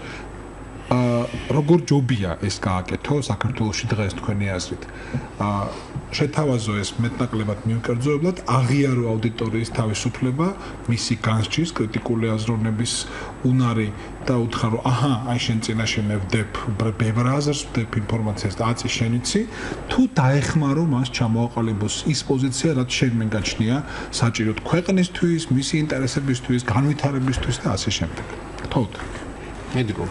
როგორ ჯობია ეს გააკეთო საქართველოში დღეს თქვენი აზრით? შეთავაზო ეს მეტნაკლებად მიუკერძოებლად, აღიარო აუდიტორიის თავისუფლება, მისი განსჯის, კრიტიკული აზროვნების უნარი და უთხრა, რომ აჰა, აი შენ წინაშე მე ვდებ ბევრ აზრს, ვდებ ინფორმაციას და აწი შენიცი, თუ დაეხმარო მას ჩამოაყალიბოს ის პოზიცია, რაც შენ მეგაჩნია საჭიროდ ქვეყნისთვის, მისი ინტერესებისთვის, განვითარებისთვის და ასე შემდეგ. თოთ. მედიკო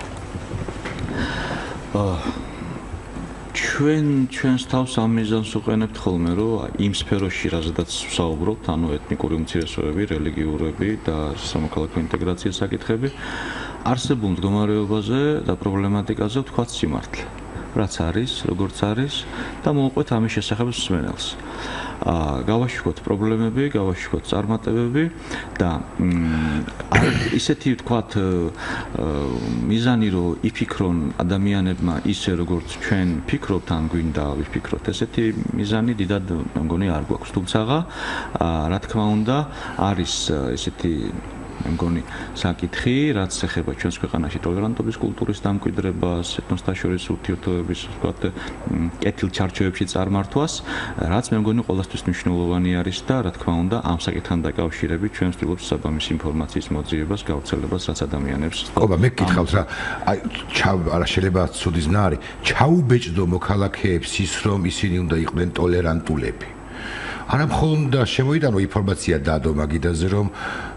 ჩვენ ჩვენს თავს ამ მიზანს უყენებთ ხოლმე, რომ იმ სფეროში, რაზედაც ვსაუბრობთ, ანუ ეთნიკური უმცირესობები, რელიგიურები და სამოქალაქო ინტეგრაციის საკითხები, არსებულ მდგომარეობაზე და პრობლემატიკაზე ვთქვათ სიმართლე. რაც არის, როგორც არის და მოვყვეთ ამის შესახებ მსმენელს. გავაშუქოთ პრობლემები, გავაშუქოთ წარმატებები და ისეთი ვთქვათ მიზანი, რომ იფიქრონ ადამიანებმა ისე, როგორც ჩვენ ფიქრობთ, ან გვინდა ვიფიქროთ, ესეთი მიზანი დიდად მე მგონი არ გვაქვს. თუმცა, რა თქმა უნდა, არის ესეთი მე მგონი საკითხი, რაც ეხება ჩვენს ქვეყანაში ტოლერანტობის კულტურის დამკვიდრებას, ეთნოსთა შორის ურთიერთობების, ვთქვათ, კეთილჩარჩოებში წარმართვას, რაც მე მგონი ყველასთვის მნიშვნელოვანი არის და რა თქმა უნდა, ამ საკითხთან დაკავშირებით ჩვენ ვცდილობთ საბამის ინფორმაციის მოძიებას, გავრცელებას, რაც ადამიანებს. ყობა, მე გკითხავთ რა, აი, არა შეიძლება ცუდი ზნა არის, ჩაუბეჭდო მოქალაქეებს ის, რომ ისინი უნდა იყვნენ ტოლერანტულები. არა მხოლოდ შემოიტანო ინფორმაცია დადო მაგიდაზე, რომ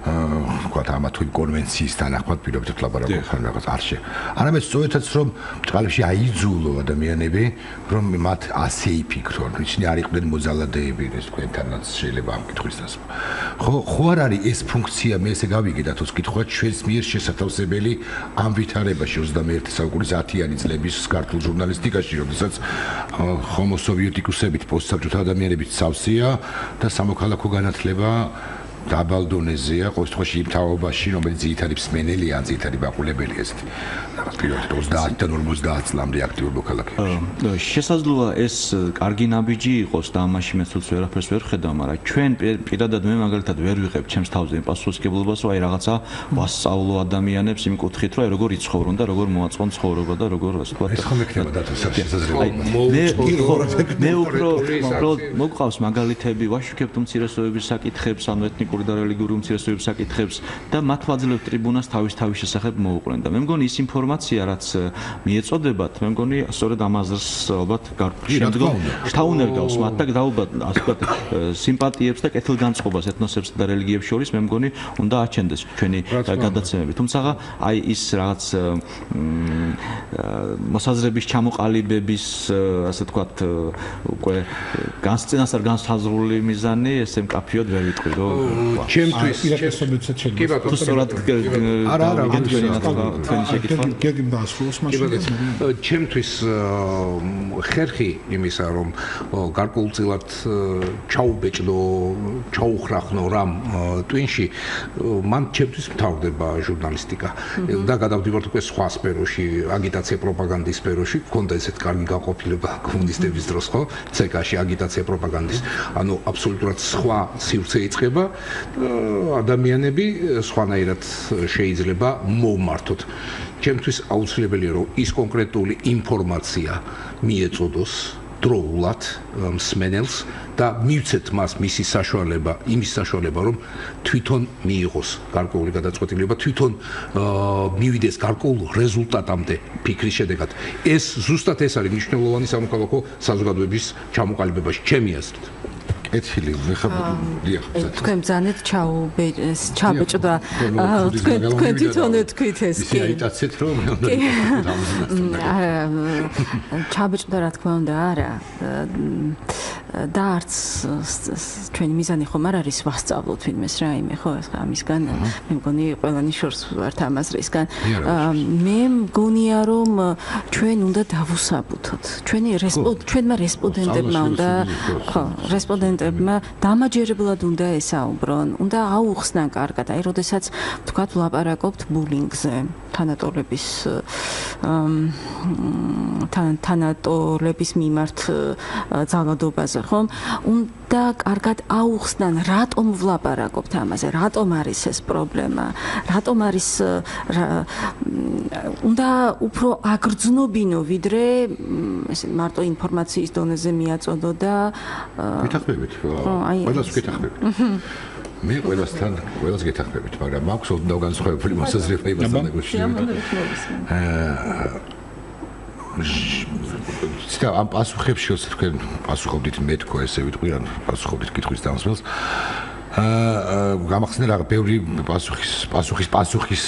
ვთქვათ, ამა თუ იმ კონვენციის თანახმად პირობითად ლაპარაკობენ რაღაც არშე. არამედ სწორედაც რომ წყალებში აიძულო ადამიანები, რომ მათ ასე იფიქრონ, ისინი არ იყვნენ მოძალადეები, ეს თქვენთანაც შეიძლება ამ კითხვის დასმა. ხო, ხო არ არის ეს ფუნქცია, მე ესე გავიგე და თოს კითხვა ჩვენს მიერ შესათავსებელი ამ ვითარებაში ოცდამეერთე საუკუნის ათიანი წლების ქართულ ჟურნალისტიკაში, როდესაც ჰომო სოვიეტიკუსებით პოსტსაბჭოთა ადამიანებით სავსეა და სამოქალაქო განათლება დაბალ დონეზეა, ყოველ შემთხვევაში იმ თაობაში, რომელიც ძირითადი მსმენელია, ან ძირითადი მაყულებელია ესეთი. რაღაც პირობითად ოცდაათიდან ორმოცდაათ წლამდე აქტიურ მოქალაქეებში. შესაძლოა ეს კარგი ნაბიჯი იყოს და ამაში მე თვითონ ვერაფერს ვერ ხედავ, მაგრამ ჩვენ პირადად მე მაგალითად ვერ ვიღებ ჩემს თავზე იმ პასუხისმგებლობას, რომ აი რაღაცა ვასწავლო ადამიანებს იმ კუთხით, რომ აი როგორ იცხოვრონ და როგორ მოაწყონ ცხოვრება და როგორ ასე ვთქვათ. ეს ხომ ექნება დათოს შესაძლებლობა. მე უფრო უბრალოდ მოგყავს მაგალითები, ვაშუქებთ უმცირესობების საკითხებს, ანუ ეთნიკურ და რელიგიური უმცირესობების საკითხებს და მათ ვაძლევთ ტრიბუნას თავის-თავის შესახებ მოუყვრენ და მე მგონი ის ინფორმაცია, რაც მიეწოდებათ, მე მგონი სწორედ ამაზრს ალბათ შემდგომ შთაუნერგავს მათ და დაალბათ ასე ვთქვათ სიმპათიებს და კეთილგანწყობას ეთნოსებს და რელიგიებს შორის მე მგონი უნდა აჩენდეს ჩვენი გადაცემები. თუმცა აი ის რაღაც მოსაზრების ჩამოყალიბების ასე ვთქვათ უკვე განსწენას არ განსაზღვრული მიზანი ესე მკაფიოდ ვერ ვიტყვი რომ ჩემთვის პირასპობებიცაც კი ბატონო სწორად არა არა თქვენი შეკითხვა გეგმ დაასრულოს მაშინ ჩემთვის ხერხი იმისა რომ გარკვეულწილად ჩაუბეჭდო ჩაუხრახნო რამ ტვინში მან ჩემთვის მთავრდება ჟურნალისტიკა და გადავდივართ უკვე სხვა სფეროში აგიტაცია პროპაგანდის სფეროში გქონდა ესეთ კარგი გაყოფილება კომუნისტების დროს ხო ცეკაში აგიტაცია პროპაგანდის ანუ აბსოლუტურად სხვა სივრცე იწყება ადამიანები სხვანაირად შეიძლება მოვმართოთ. ჩემთვის აუცილებელია რომ ის კონკრეტული ინფორმაცია მიეწოდოს დროულად მსმენელს და მივცეთ მას მისი საშუალება, იმის საშუალება რომ თვითონ მიიღოს გარკვეული გადაწყვეტილება, თვითონ მივიდეს გარკვეულ რეზულტატამდე ფიქრის შედეგად. ეს ზუსტად ეს არის მნიშვნელოვანი სამოქალაქო საზოგადოების ჩამოყალიბებაში, ჩემი აზრით. ეთილი ხა დიახ თქვენ ბძანეთ ჩააბეჭდა თქვენ თქვენ თვითონ თქვით ეს კი აიტაცეთ რომ ჩააბეჭდა რა თქმა უნდა არა და არც ჩვენი მიზანი ხომ არ არის ვასწავლოთ ვინმეს რაიმე ხო ამისგან მე მგონი ყველანი შორს ვართ ამაზრისგან მე მგონია რომ ჩვენ უნდა დავუსაბუთოთ ჩვენი ჩვენმა რესპონდენტებმა უნდა ხო რესპონდენტებმა დამაჯერებლად უნდა ესაუბრონ უნდა აუხსნან კარგად აი როდესაც თქვათ ვლაპარაკობთ ბულინგზე თანატოლების თანატოლების მიმართ ძალადობაზე ხომ უნდა კარგად აუხსნან რატომ ვლაპარაკობთ ამაზე რატომ არის ეს პრობლემა რატომ არის უნდა უფრო აგრძნობინო ვიდრე ესე მარტო ინფორმაციის დონეზე მიაწოდო და გეთახმებით ყველას გეთახმებით მე ყველასთან ყველას გეთახმებით მაგრამ მაქვს ოდნავ განსხვავებული მოსაზრება იმასთან დაგუშინებით ცოტა ამ პასუხებში როცა თქვენ პასუხობდით მე თქო ესე ვიტყვი ან პასუხობდით კითხვის დამსვლელს აა გამახსენე რა ბევრი პასუხის პასუხის პასუხის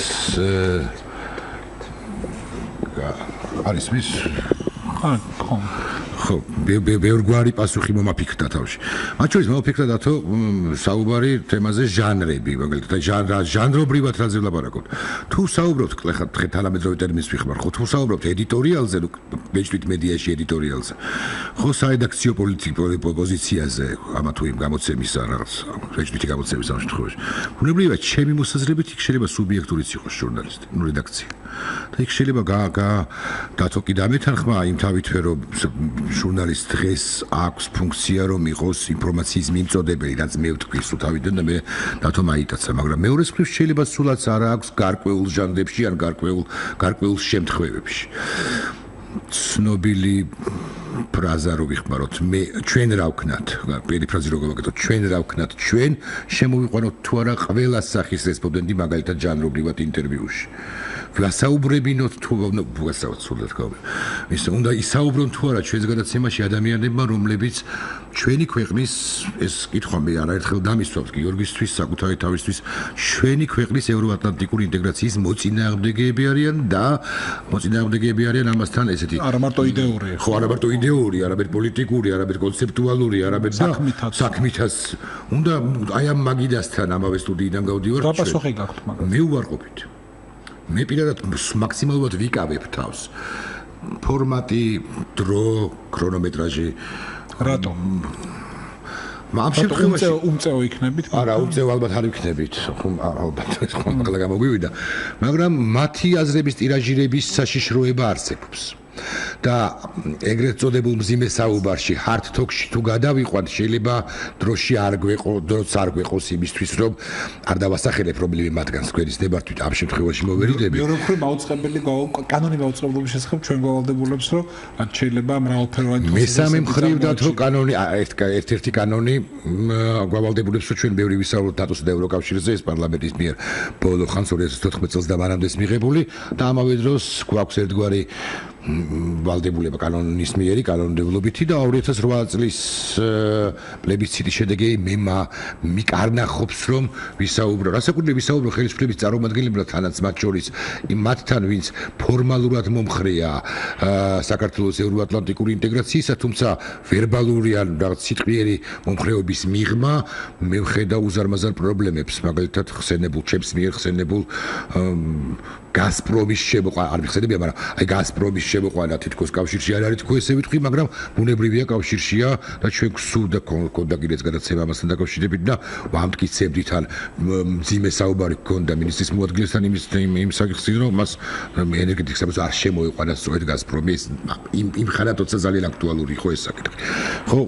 არის მის ხო ხო ბევრი გვარი პასუხი მომაფიქრდა თავში მათ შორის მომაფიქრდა დათო საუბარი თემაზე ჟანრები მაგალითად ჟანრ ჟანრობრივად რაზე ვლაპარაკობთ თუ საუბრობთ ხლა თანამედროვე ტერმინს ვიხმარ ხო თუ საუბრობთ ედიტორიალზე ბეჭდვით მედიაში ედიტორიალზე ხო სარედაქციო პოზიციაზე ამა თუ იმ გამოცემისა რაღაც ბეჭდვითი გამოცემის ამ შემთხვევაში უნებრივია ჩემი მოსაზრებით იქ შეიძლება სუბიექტურიც იყოს ჟურნალისტი ნუ რედაქცია და იქ შეიძლება გა დათო კი დამეთანხმა იმ თავითვე რომ ჟურნალისტ დღეს აქვს ფუნქცია რომ იყოს ინფორმაციის მიმწოდებელი რაც მე ვთქვი სულ თავიდან და მე დათო მაიტაცა მაგრამ მეორეს მხრივ შეიძლება სულაც არ აქვს გარკვეულ ჟანრებში ან გარკვეულ გარკვეულ შემთხვევებში ცნობილი ფრაზა რო ვიხმაროთ მე ჩვენ რა ვქნათ პერიფრაზი როგორ ვაკეთოთ ჩვენ რა ვქნათ ჩვენ შემოვიყვანოთ თუ არა ყველა სახის რესპონდენტი მაგალითად ჟანრობრივად ინტერვიუში ვასაუბრებინოთ თუ ვასაუბროთ სულად გავი. ის უნდა ისაუბრონ თუ არა ჩვენს გადაცემაში ადამიანებმა, რომლებიც ჩვენი ქვეყნის ეს კითხვა მე არაერთხელ დამისვამს გიორგისთვის, საკუთარი თავისთვის, ჩვენი ქვეყნის ევროატლანტიკური ინტეგრაციის მოწინააღმდეგეები არიან და მოწინააღმდეგეები არიან ამასთან ესეთი არა მარტო იდეური. ხო, არა მარტო იდეური, არამედ პოლიტიკური, არამედ კონცეპტუალური, არამედ და საქმითაც. უნდა აი ამ მაგიდასთან ამავე სტუდიიდან გავდივარ. რა პასუხი გაქვთ მაგას? მე უარყოფით. მე პირადად მაქსიმალურად ვიკავებ თავს. ფორმატი, დრო, ქრონომეტრაჟი. რატომ? ამ შემთხვევაში უმწეო იქნებით? არა, უმწეო ალბათ არ იქნებით. ხომ ალბათ ეს ხომ მაგლა გამოგვივიდა. მაგრამ მათი აზრების ტირაჟირების საშიშროება არსებობს. და ეგრეთ წოდებულ მძიმე საუბარში hard talk-ში თუ გადავიყვანთ, შეიძლება დროში არ გვეყო, დროც არ გვეყოს იმისთვის, რომ არ დავასახელებ პრობლემები მათგანს გვერდისდებართვით ამ შემთხვევაში მოვერიდები. მეორე მხრივ მაუწყებელი კანონი მაუწყებლობის შესახებ ჩვენ გავალდებულებს, რომ რაც შეიძლება მრავალფეროვანი მესამე მხრივ და თუ კანონი ერთ-ერთი კანონი გავალდებულებს, რომ ჩვენ ბევრი ვისაუბროთ დატოს და ევროკავშირზე, ეს პარლამენტის მიერ ბოლო ხანს ორი ათას თოთხმეტ წელს და მანამდეც მიღებული და ამავე დროს გვაქვს ერთგვარი ვალდებულება კანონისმიერი, კანონმდებლობითი და ორი ათას რვა წლის პლებისციტის შედეგი მე მიკარნახობს, რომ ვისაუბრო, რასაკვირველია ვისაუბრო ხელისუფლების წარმომადგენლებთან, მათ შორის იმ მათთან, ვინც ფორმალურად მომხრეა საქართველოს ევროატლანტიკური ინტეგრაციისა, თუმცა ვერბალური ან რაღაც სიტყვიერი მომხრეობის მიღმა მე ვხედავ უზარმაზარ პრობლემებს, მაგალითად ხსენებულ, ჩემს მიერ ხსენებულ გაზპრომის შემოყვანა, არ მიხსენებია, მაგრამ აი გაზპრომის შემოყვანა თითქოს კავშირში არ არის, თქო ესე ვიტყვი, მაგრამ ბუნებრივია კავშირშია და ჩვენ გვსურდა ქონდა კიდეც გადაცემა ამასთან დაკავშირებით და ვამტკიცებდით ან მძიმე საუბარი ქონდა მინისტრის მოადგილესთან იმის იმ საკითხზე, რომ მას ენერგეტიკის საბჭოს არ შემოიყვანა სწორედ გაზპრომი, იმ იმ ხანად თორსა ძალიან აქტუალური იყო ეს საკითხი. ხო,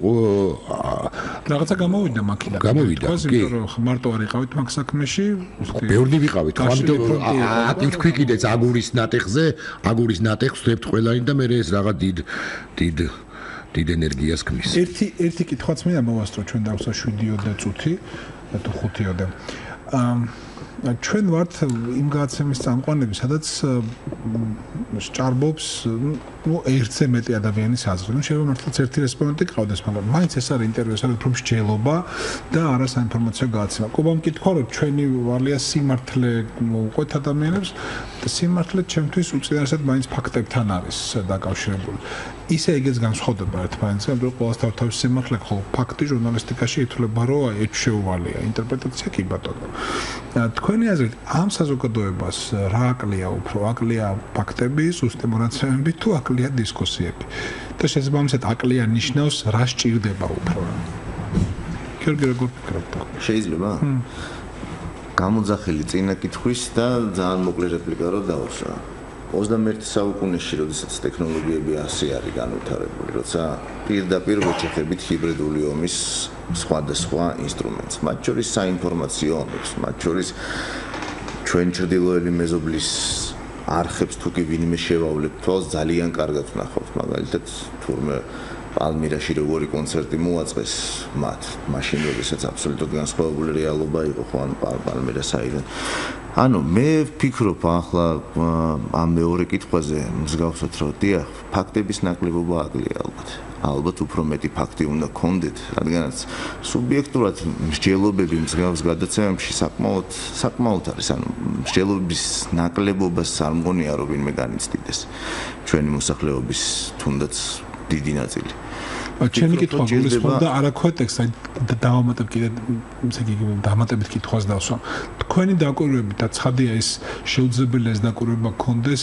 რაღაცა გამოვიდა მაქიდან. გამოვიდა, კი. მარტო არ იყავით მაგ საქმეში? ბევრი ვიყავით, ხო, ამიტომ თქვი კიდეც აგურის ნატეხზე, აგურის ნატეხს ვთქვით ყველანი და მე ეს რაღაც დიდ დიდ დიდ ენერგიას ქმნის. ერთი ერთი კითხვაც მინდა მოვასწრო, ჩვენ დავსა შვიდიოდე წუთი თუ ხუთიოდე. აა ჩვენ ვართ იმ გადაცემის წამყვანები, სადაც სჭარბობს ნუ ერთზე მეტი ადამიანის აზრი. ნუ შეიძლება მართლაც ერთი რესპონდენტი ყავდეს, მაგრამ მაინც ეს არის ინტერვიუ, სადაც რომ მსჯელობა და არა საინფორმაციო გადაცემა. კუბამ მკითხვა, რომ ჩვენი ვალია სიმართლე მოუყვეთ ადამიანებს და სიმართლე ჩემთვის უწინარესად მაინც ფაქტებთან არის დაკავშირებული. ისე ეგეც განსხვავდება ერთმანეთზე, რომ ყოველს თავთავის სიმართლე ხოლმე ფაქტი ჟურნალისტიკაში ითვლება, რომ აი ეს შეუვალია, ინტერპრეტაცია კი ბატონო. თქვენი აზრით ამ საზოგადოებას რა აკლია უფრო? აკლია ფაქტები, სუსტი მონაცემები თუ აკლია დისკუსიები? და შესაბამისად აკლია ნიშნავს რა სჭირდება უფრო? გიორგი როგორ ფიქრობთ? შეიძლება? გამოძახილი წინა კითხვის და ძალიან მოკლე რეპლიკა რო დავუსვა. ოცდამეერთე საუკუნეში, როდესაც ტექნოლოგიები ასე არის განვითარებული, როცა პირდაპირ ვეჭეხებით ჰიბრიდული ომის სხვადასხვა ინსტრუმენტს, მათ შორის საინფორმაციო ომებს, მათ შორის ჩვენ ჩრდილოელი მეზობლის არხებს თუ კი ვინმე შევავლებ თვალს, ძალიან კარგად ვნახავთ, მაგალითად თურმე პალმირაში როგორი კონცერტი მოაწყეს მათ, მაშინ როდესაც აბსოლუტურად განსხვავებული რეალობა იყო, ხო, ან პალმირასაიდან. ანუ მე ვფიქრობ ახლა ამ მეორე კითხვაზე მსგავსად, რომ დიახ, ფაქტების ნაკლებობა აკლია ალბათ. ალბათ უფრო მეტი ფაქტი უნდა გქონდეთ, რადგანაც სუბიექტურად მსჯელობები მსგავს გადაცემებში საკმაოდ საკმაოდ არის, ანუ მსჯელობის ნაკლებობას არ მგონია რომ ვინმე განიცდიდეს ჩვენი მოსახლეობის თუნდაც დიდი ნაწილი. ჩემი კითხვა გულისხმობდა არაქვე ტექსტს, აი დავამატებ კიდე ისე იგი დავამატებით კითხვას დავსვა. თქვენი დაკვირვებით და ცხადია ის შეუძლებელია ეს დაკვირვება გქონდეს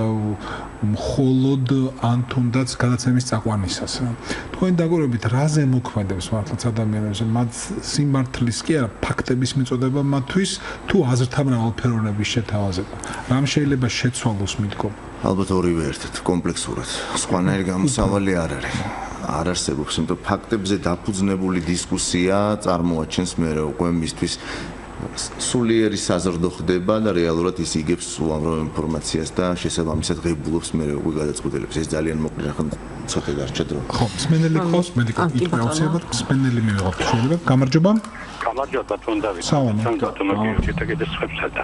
მხოლოდ ან თუნდაც გადაცემის წაყვანისას. თქვენი დაკვირვებით რაზე მოქმედებს მართლაც ადამიანებს, მათ სიმართლის კი არა, ფაქტების მიწოდება მათთვის თუ აზრთა მრავალფეროვნების შეთავაზება. რამ შეიძლება შეცვალოს მითქო? ალბათ ორივე ერთად, კომპლექსურად. სხვანაირი გამოსავალი არ არის. არ არსებობს, იმიტომ ფაქტებზე დაფუძნებული დისკუსია წარმოაჩენს მე უკვე მისთვის სულიერი საზრდო ხდება და რეალურად ის იგებს უამრავ ინფორმაციას და შესაბამისად ღებულობს მე უკვე გადაწყვეტილებს. ეს ძალიან მოკლე რა ცოტა დარჩა დრო. ხო, მსმენელი ყავს, მედიკალ კითხვა აუცილებლად მსმენელი მივიღოთ შეიძლება. გამარჯობა. გამარჯობა ბატონ დავით. სალამი. ბატონო გიორგი და კიდე სხვებსა და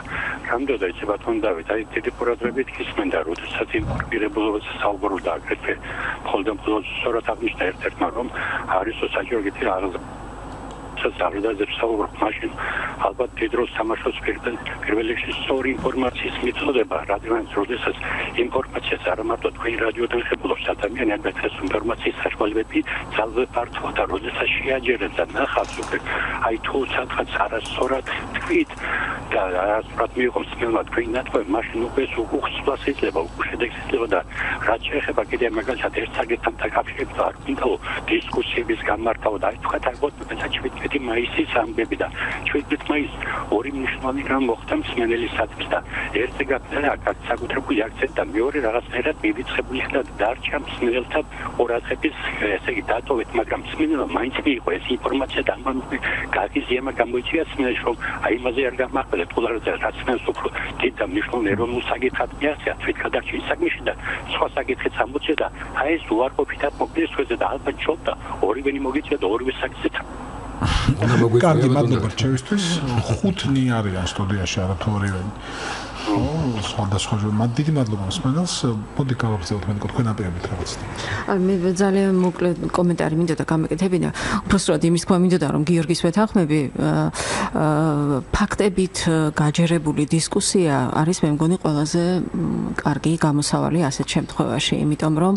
გამდოდა იცი ბატონ დავით, აი დიდი ყურადღებით გისმენდა, როდესაც იმ პირებულობას საუბრობდა აგრეთვე ხოლმე მხოლოდ სწორად აღნიშნა ერთ-ერთმა რომ არის საჭირო გითი რაღაც ზარდაზე საუბრობ მაშინ ალბათ დიდ დროს თამაშობს პირველ რიგში სწორი ინფორმაციის მიწოდება რადგან როდესაც ინფორმაციას არ მარტო თქვენ რადიოდან ხებულობს ადამიანები ეს ინფორმაციის საშუალებები ძალზე ფართოა და როდესაც შეაჯერებს და ნახავს უკვე აი თუ სადღაც არასწორად თქვით და არასწორად მიიღოს მისმა თქვენ ნათქვამი მაშინ უკვე უხსვას იძლევა უკვე შედეგს იძლევა და რაც შეეხება კიდე მაგალითად ერთ საკითხთან დაკავშირებით არ გვინდა დისკუსიების გამართავა და აი თქვა დაგვაწყდა მაისის ამბები და შვიდმეტ მაისს ორი მნიშვნელოვანი რამ მოხდა მსმენელის საქმეს და ერთი გაქცევა საკუთრებული აქცენტი და მეორე რაღაცნაირად მივიწყებული ხდა დარჩა მსმენელთა ყურადღების ესე იგი დატოვეთ მაგრამ მსმენელმა მაინც მიიღო ეს ინფორმაცია და ამან გაგიზიამა გამოიწვია მსმენელს რომ აი იმაზე არ გამაყალეთ პოლარიზაცია რაც მსმენელს უფრო დიდ და მნიშვნელოვან ეროვნულ საკითხად მიაქცია თვით გადარჩენის საქმეში და სხვა საკითხიც ამოწია და აი ეს უარყოფითად მოგდეს ხეზე და ალბათ ჩობდა ორივენი მოგიწია და ორივე საკითხი კარგი მადლობა ჩემთვის ხუთნი არიან სტუდიაში არათუ ორივენი სხვადასხვა მათ დიდი მადლობა მსმენელს მოდი გავაგზავნოთ მე თქვენ აპირებით რაღაც მე ძალიან მოკლე კომენტარი მინდოდა გამეკეთებინა უბრალოდ იმის თქვა მინდოდა რომ გიორგის ვეთანხმები ფაქტებით გაჯერებული დისკუსია არის მე მგონი ყველაზე კარგი გამოსავალი ასეთ შემთხვევაში იმიტომ რომ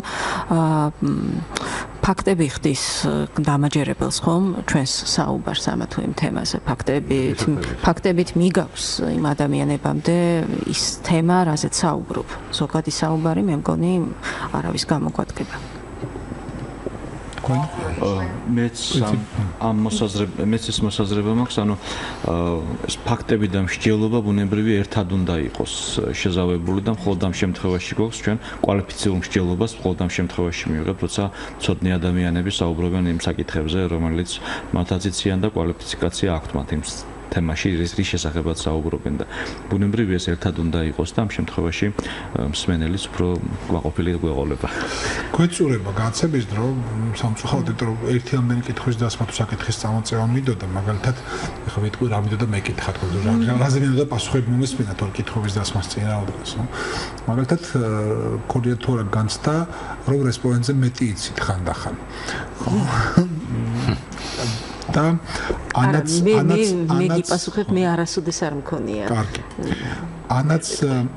ფაქტები ხდის დამაჯერებელს ხომ ჩვენს საუბარს ამა თუ იმ თემაზე ფაქტებით ფაქტებით მიგავს იმ ადამიანებამდე ის თემა რაზეც საუბრობ ზოგადი საუბარი მე მგონი არავის გამოგვადგება მეც ამ მოსაზრება მეც ეს მოსაზრება მაქვს ანუ ეს ფაქტები და მსჯელობა ბუნებრივი ერთად უნდა იყოს შეზავებული და მხოლოდ ამ შემთხვევაში გვაქვს ჩვენ კვალიფიცირებულ მსჯელობას მხოლოდ ამ შემთხვევაში მივიღებთ როცა ცოდნი ადამიანები საუბრობენ იმ საკითხებზე რომელიც მათაც იციან და კვალიფიკაცია აქვთ მათ იმ თემაში რის შესახებაც საუბრობენ და ბუნებრივი ეს ერთად უნდა იყოს და ამ შემთხვევაში მსმენელის უფრო გვაყოფილი გვეყოლება. გვეწურება გაცემის დრო სამწუხაროდ რომ ერთი ამდენი კითხვის დასმა თუ საკითხის წამოწევა მიდოდა მაგალითად ეხლა ვიტყვი რა მიდოდა მეკითხა თქო რა რაზე მიდოდა პასუხები მომესმინა თორე კითხვის დასმას წინ რაოდენს მაგალითად კოდია თუ რა განცდა რომ რესპონდენტზე მეტი იცით ხანდახან და ანაც ანაც მე გიპასუხებ მე არასოდეს არ მქონია. კარგი. ანაც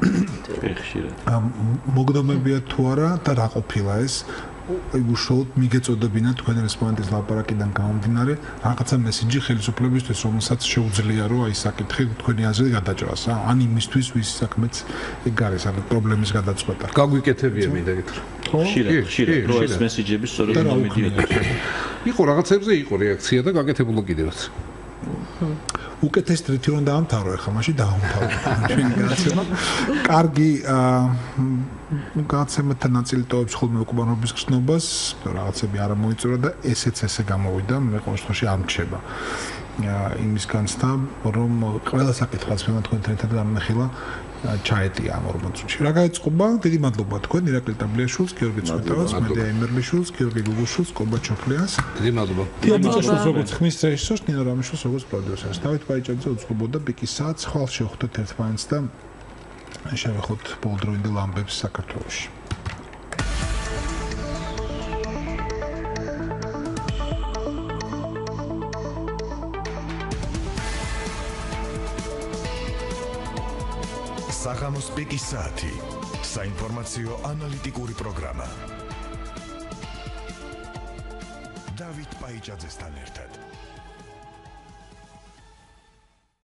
მოგდომებია თუ არა და რა ყოფილა ეს აი უშუალოდ მიგეწოდებინა თქვენ რესპონდენტის ლაპარაკიდან გამომდინარე რაღაცა მესენჯი ხელისუფლებისთვის რომელსაც შეუძლია რომ აი საკითხი თქვენი აზრი გადაჭრას ან იმისთვის ვის საქმეც ეგ არის ანუ პრობლემის გადაწყვეტა. გაგვიკეთებია მინდა გითხრა. ხშირად ხშირად რო ეს მესენჯები სწორედ მომედიოდა. იყო რაღაცებზე იყო რეაქცია და გაკეთებულა კიდევაც. უკეთეს ტრიტი რომ დაამთავრო ახლა მაშინ დაამთავრო. ჩვენ გაცემა. კარგი გაცემათა ნაწილი ტოვებს ხოლმე უკუბანობის გრძნობას, რაღაცები არ მოიწურა და ესეც ესე გამოვიდა, მე ყოველ შემთხვევაში არ მრჩება. იმის განცდა რომ ყველა საკითხს მე თქვენთან ერთად გამნახილა ჩაეტია ამ ორმოც წუთში. რა გაიწყობა? დიდი მადლობა თქვენ ირაკლი ტაბლიაშვილს, გიორგი ცხვეტავას, მედია იმერლიშვილს, გიორგი გუგუშვილს, კორბაჩოფლიას. დიდი მადლობა. დიაბიტაშვილს როგორც ხმის რეჟისორს, ნინო რამიშვილს როგორც პროდიუსერს. დავით ბაიჭაძე უძღვებოდა ბიკის საათს, ხვალ შევხვდეთ ერთმანეთს და შევეხოთ ბოლდროინდელ ამბებს საქართველოში. საღამოს ბიკის საათი საინფორმაციო ანალიტიკური პროგრამა დავით ბაიჭაძესთან ერთად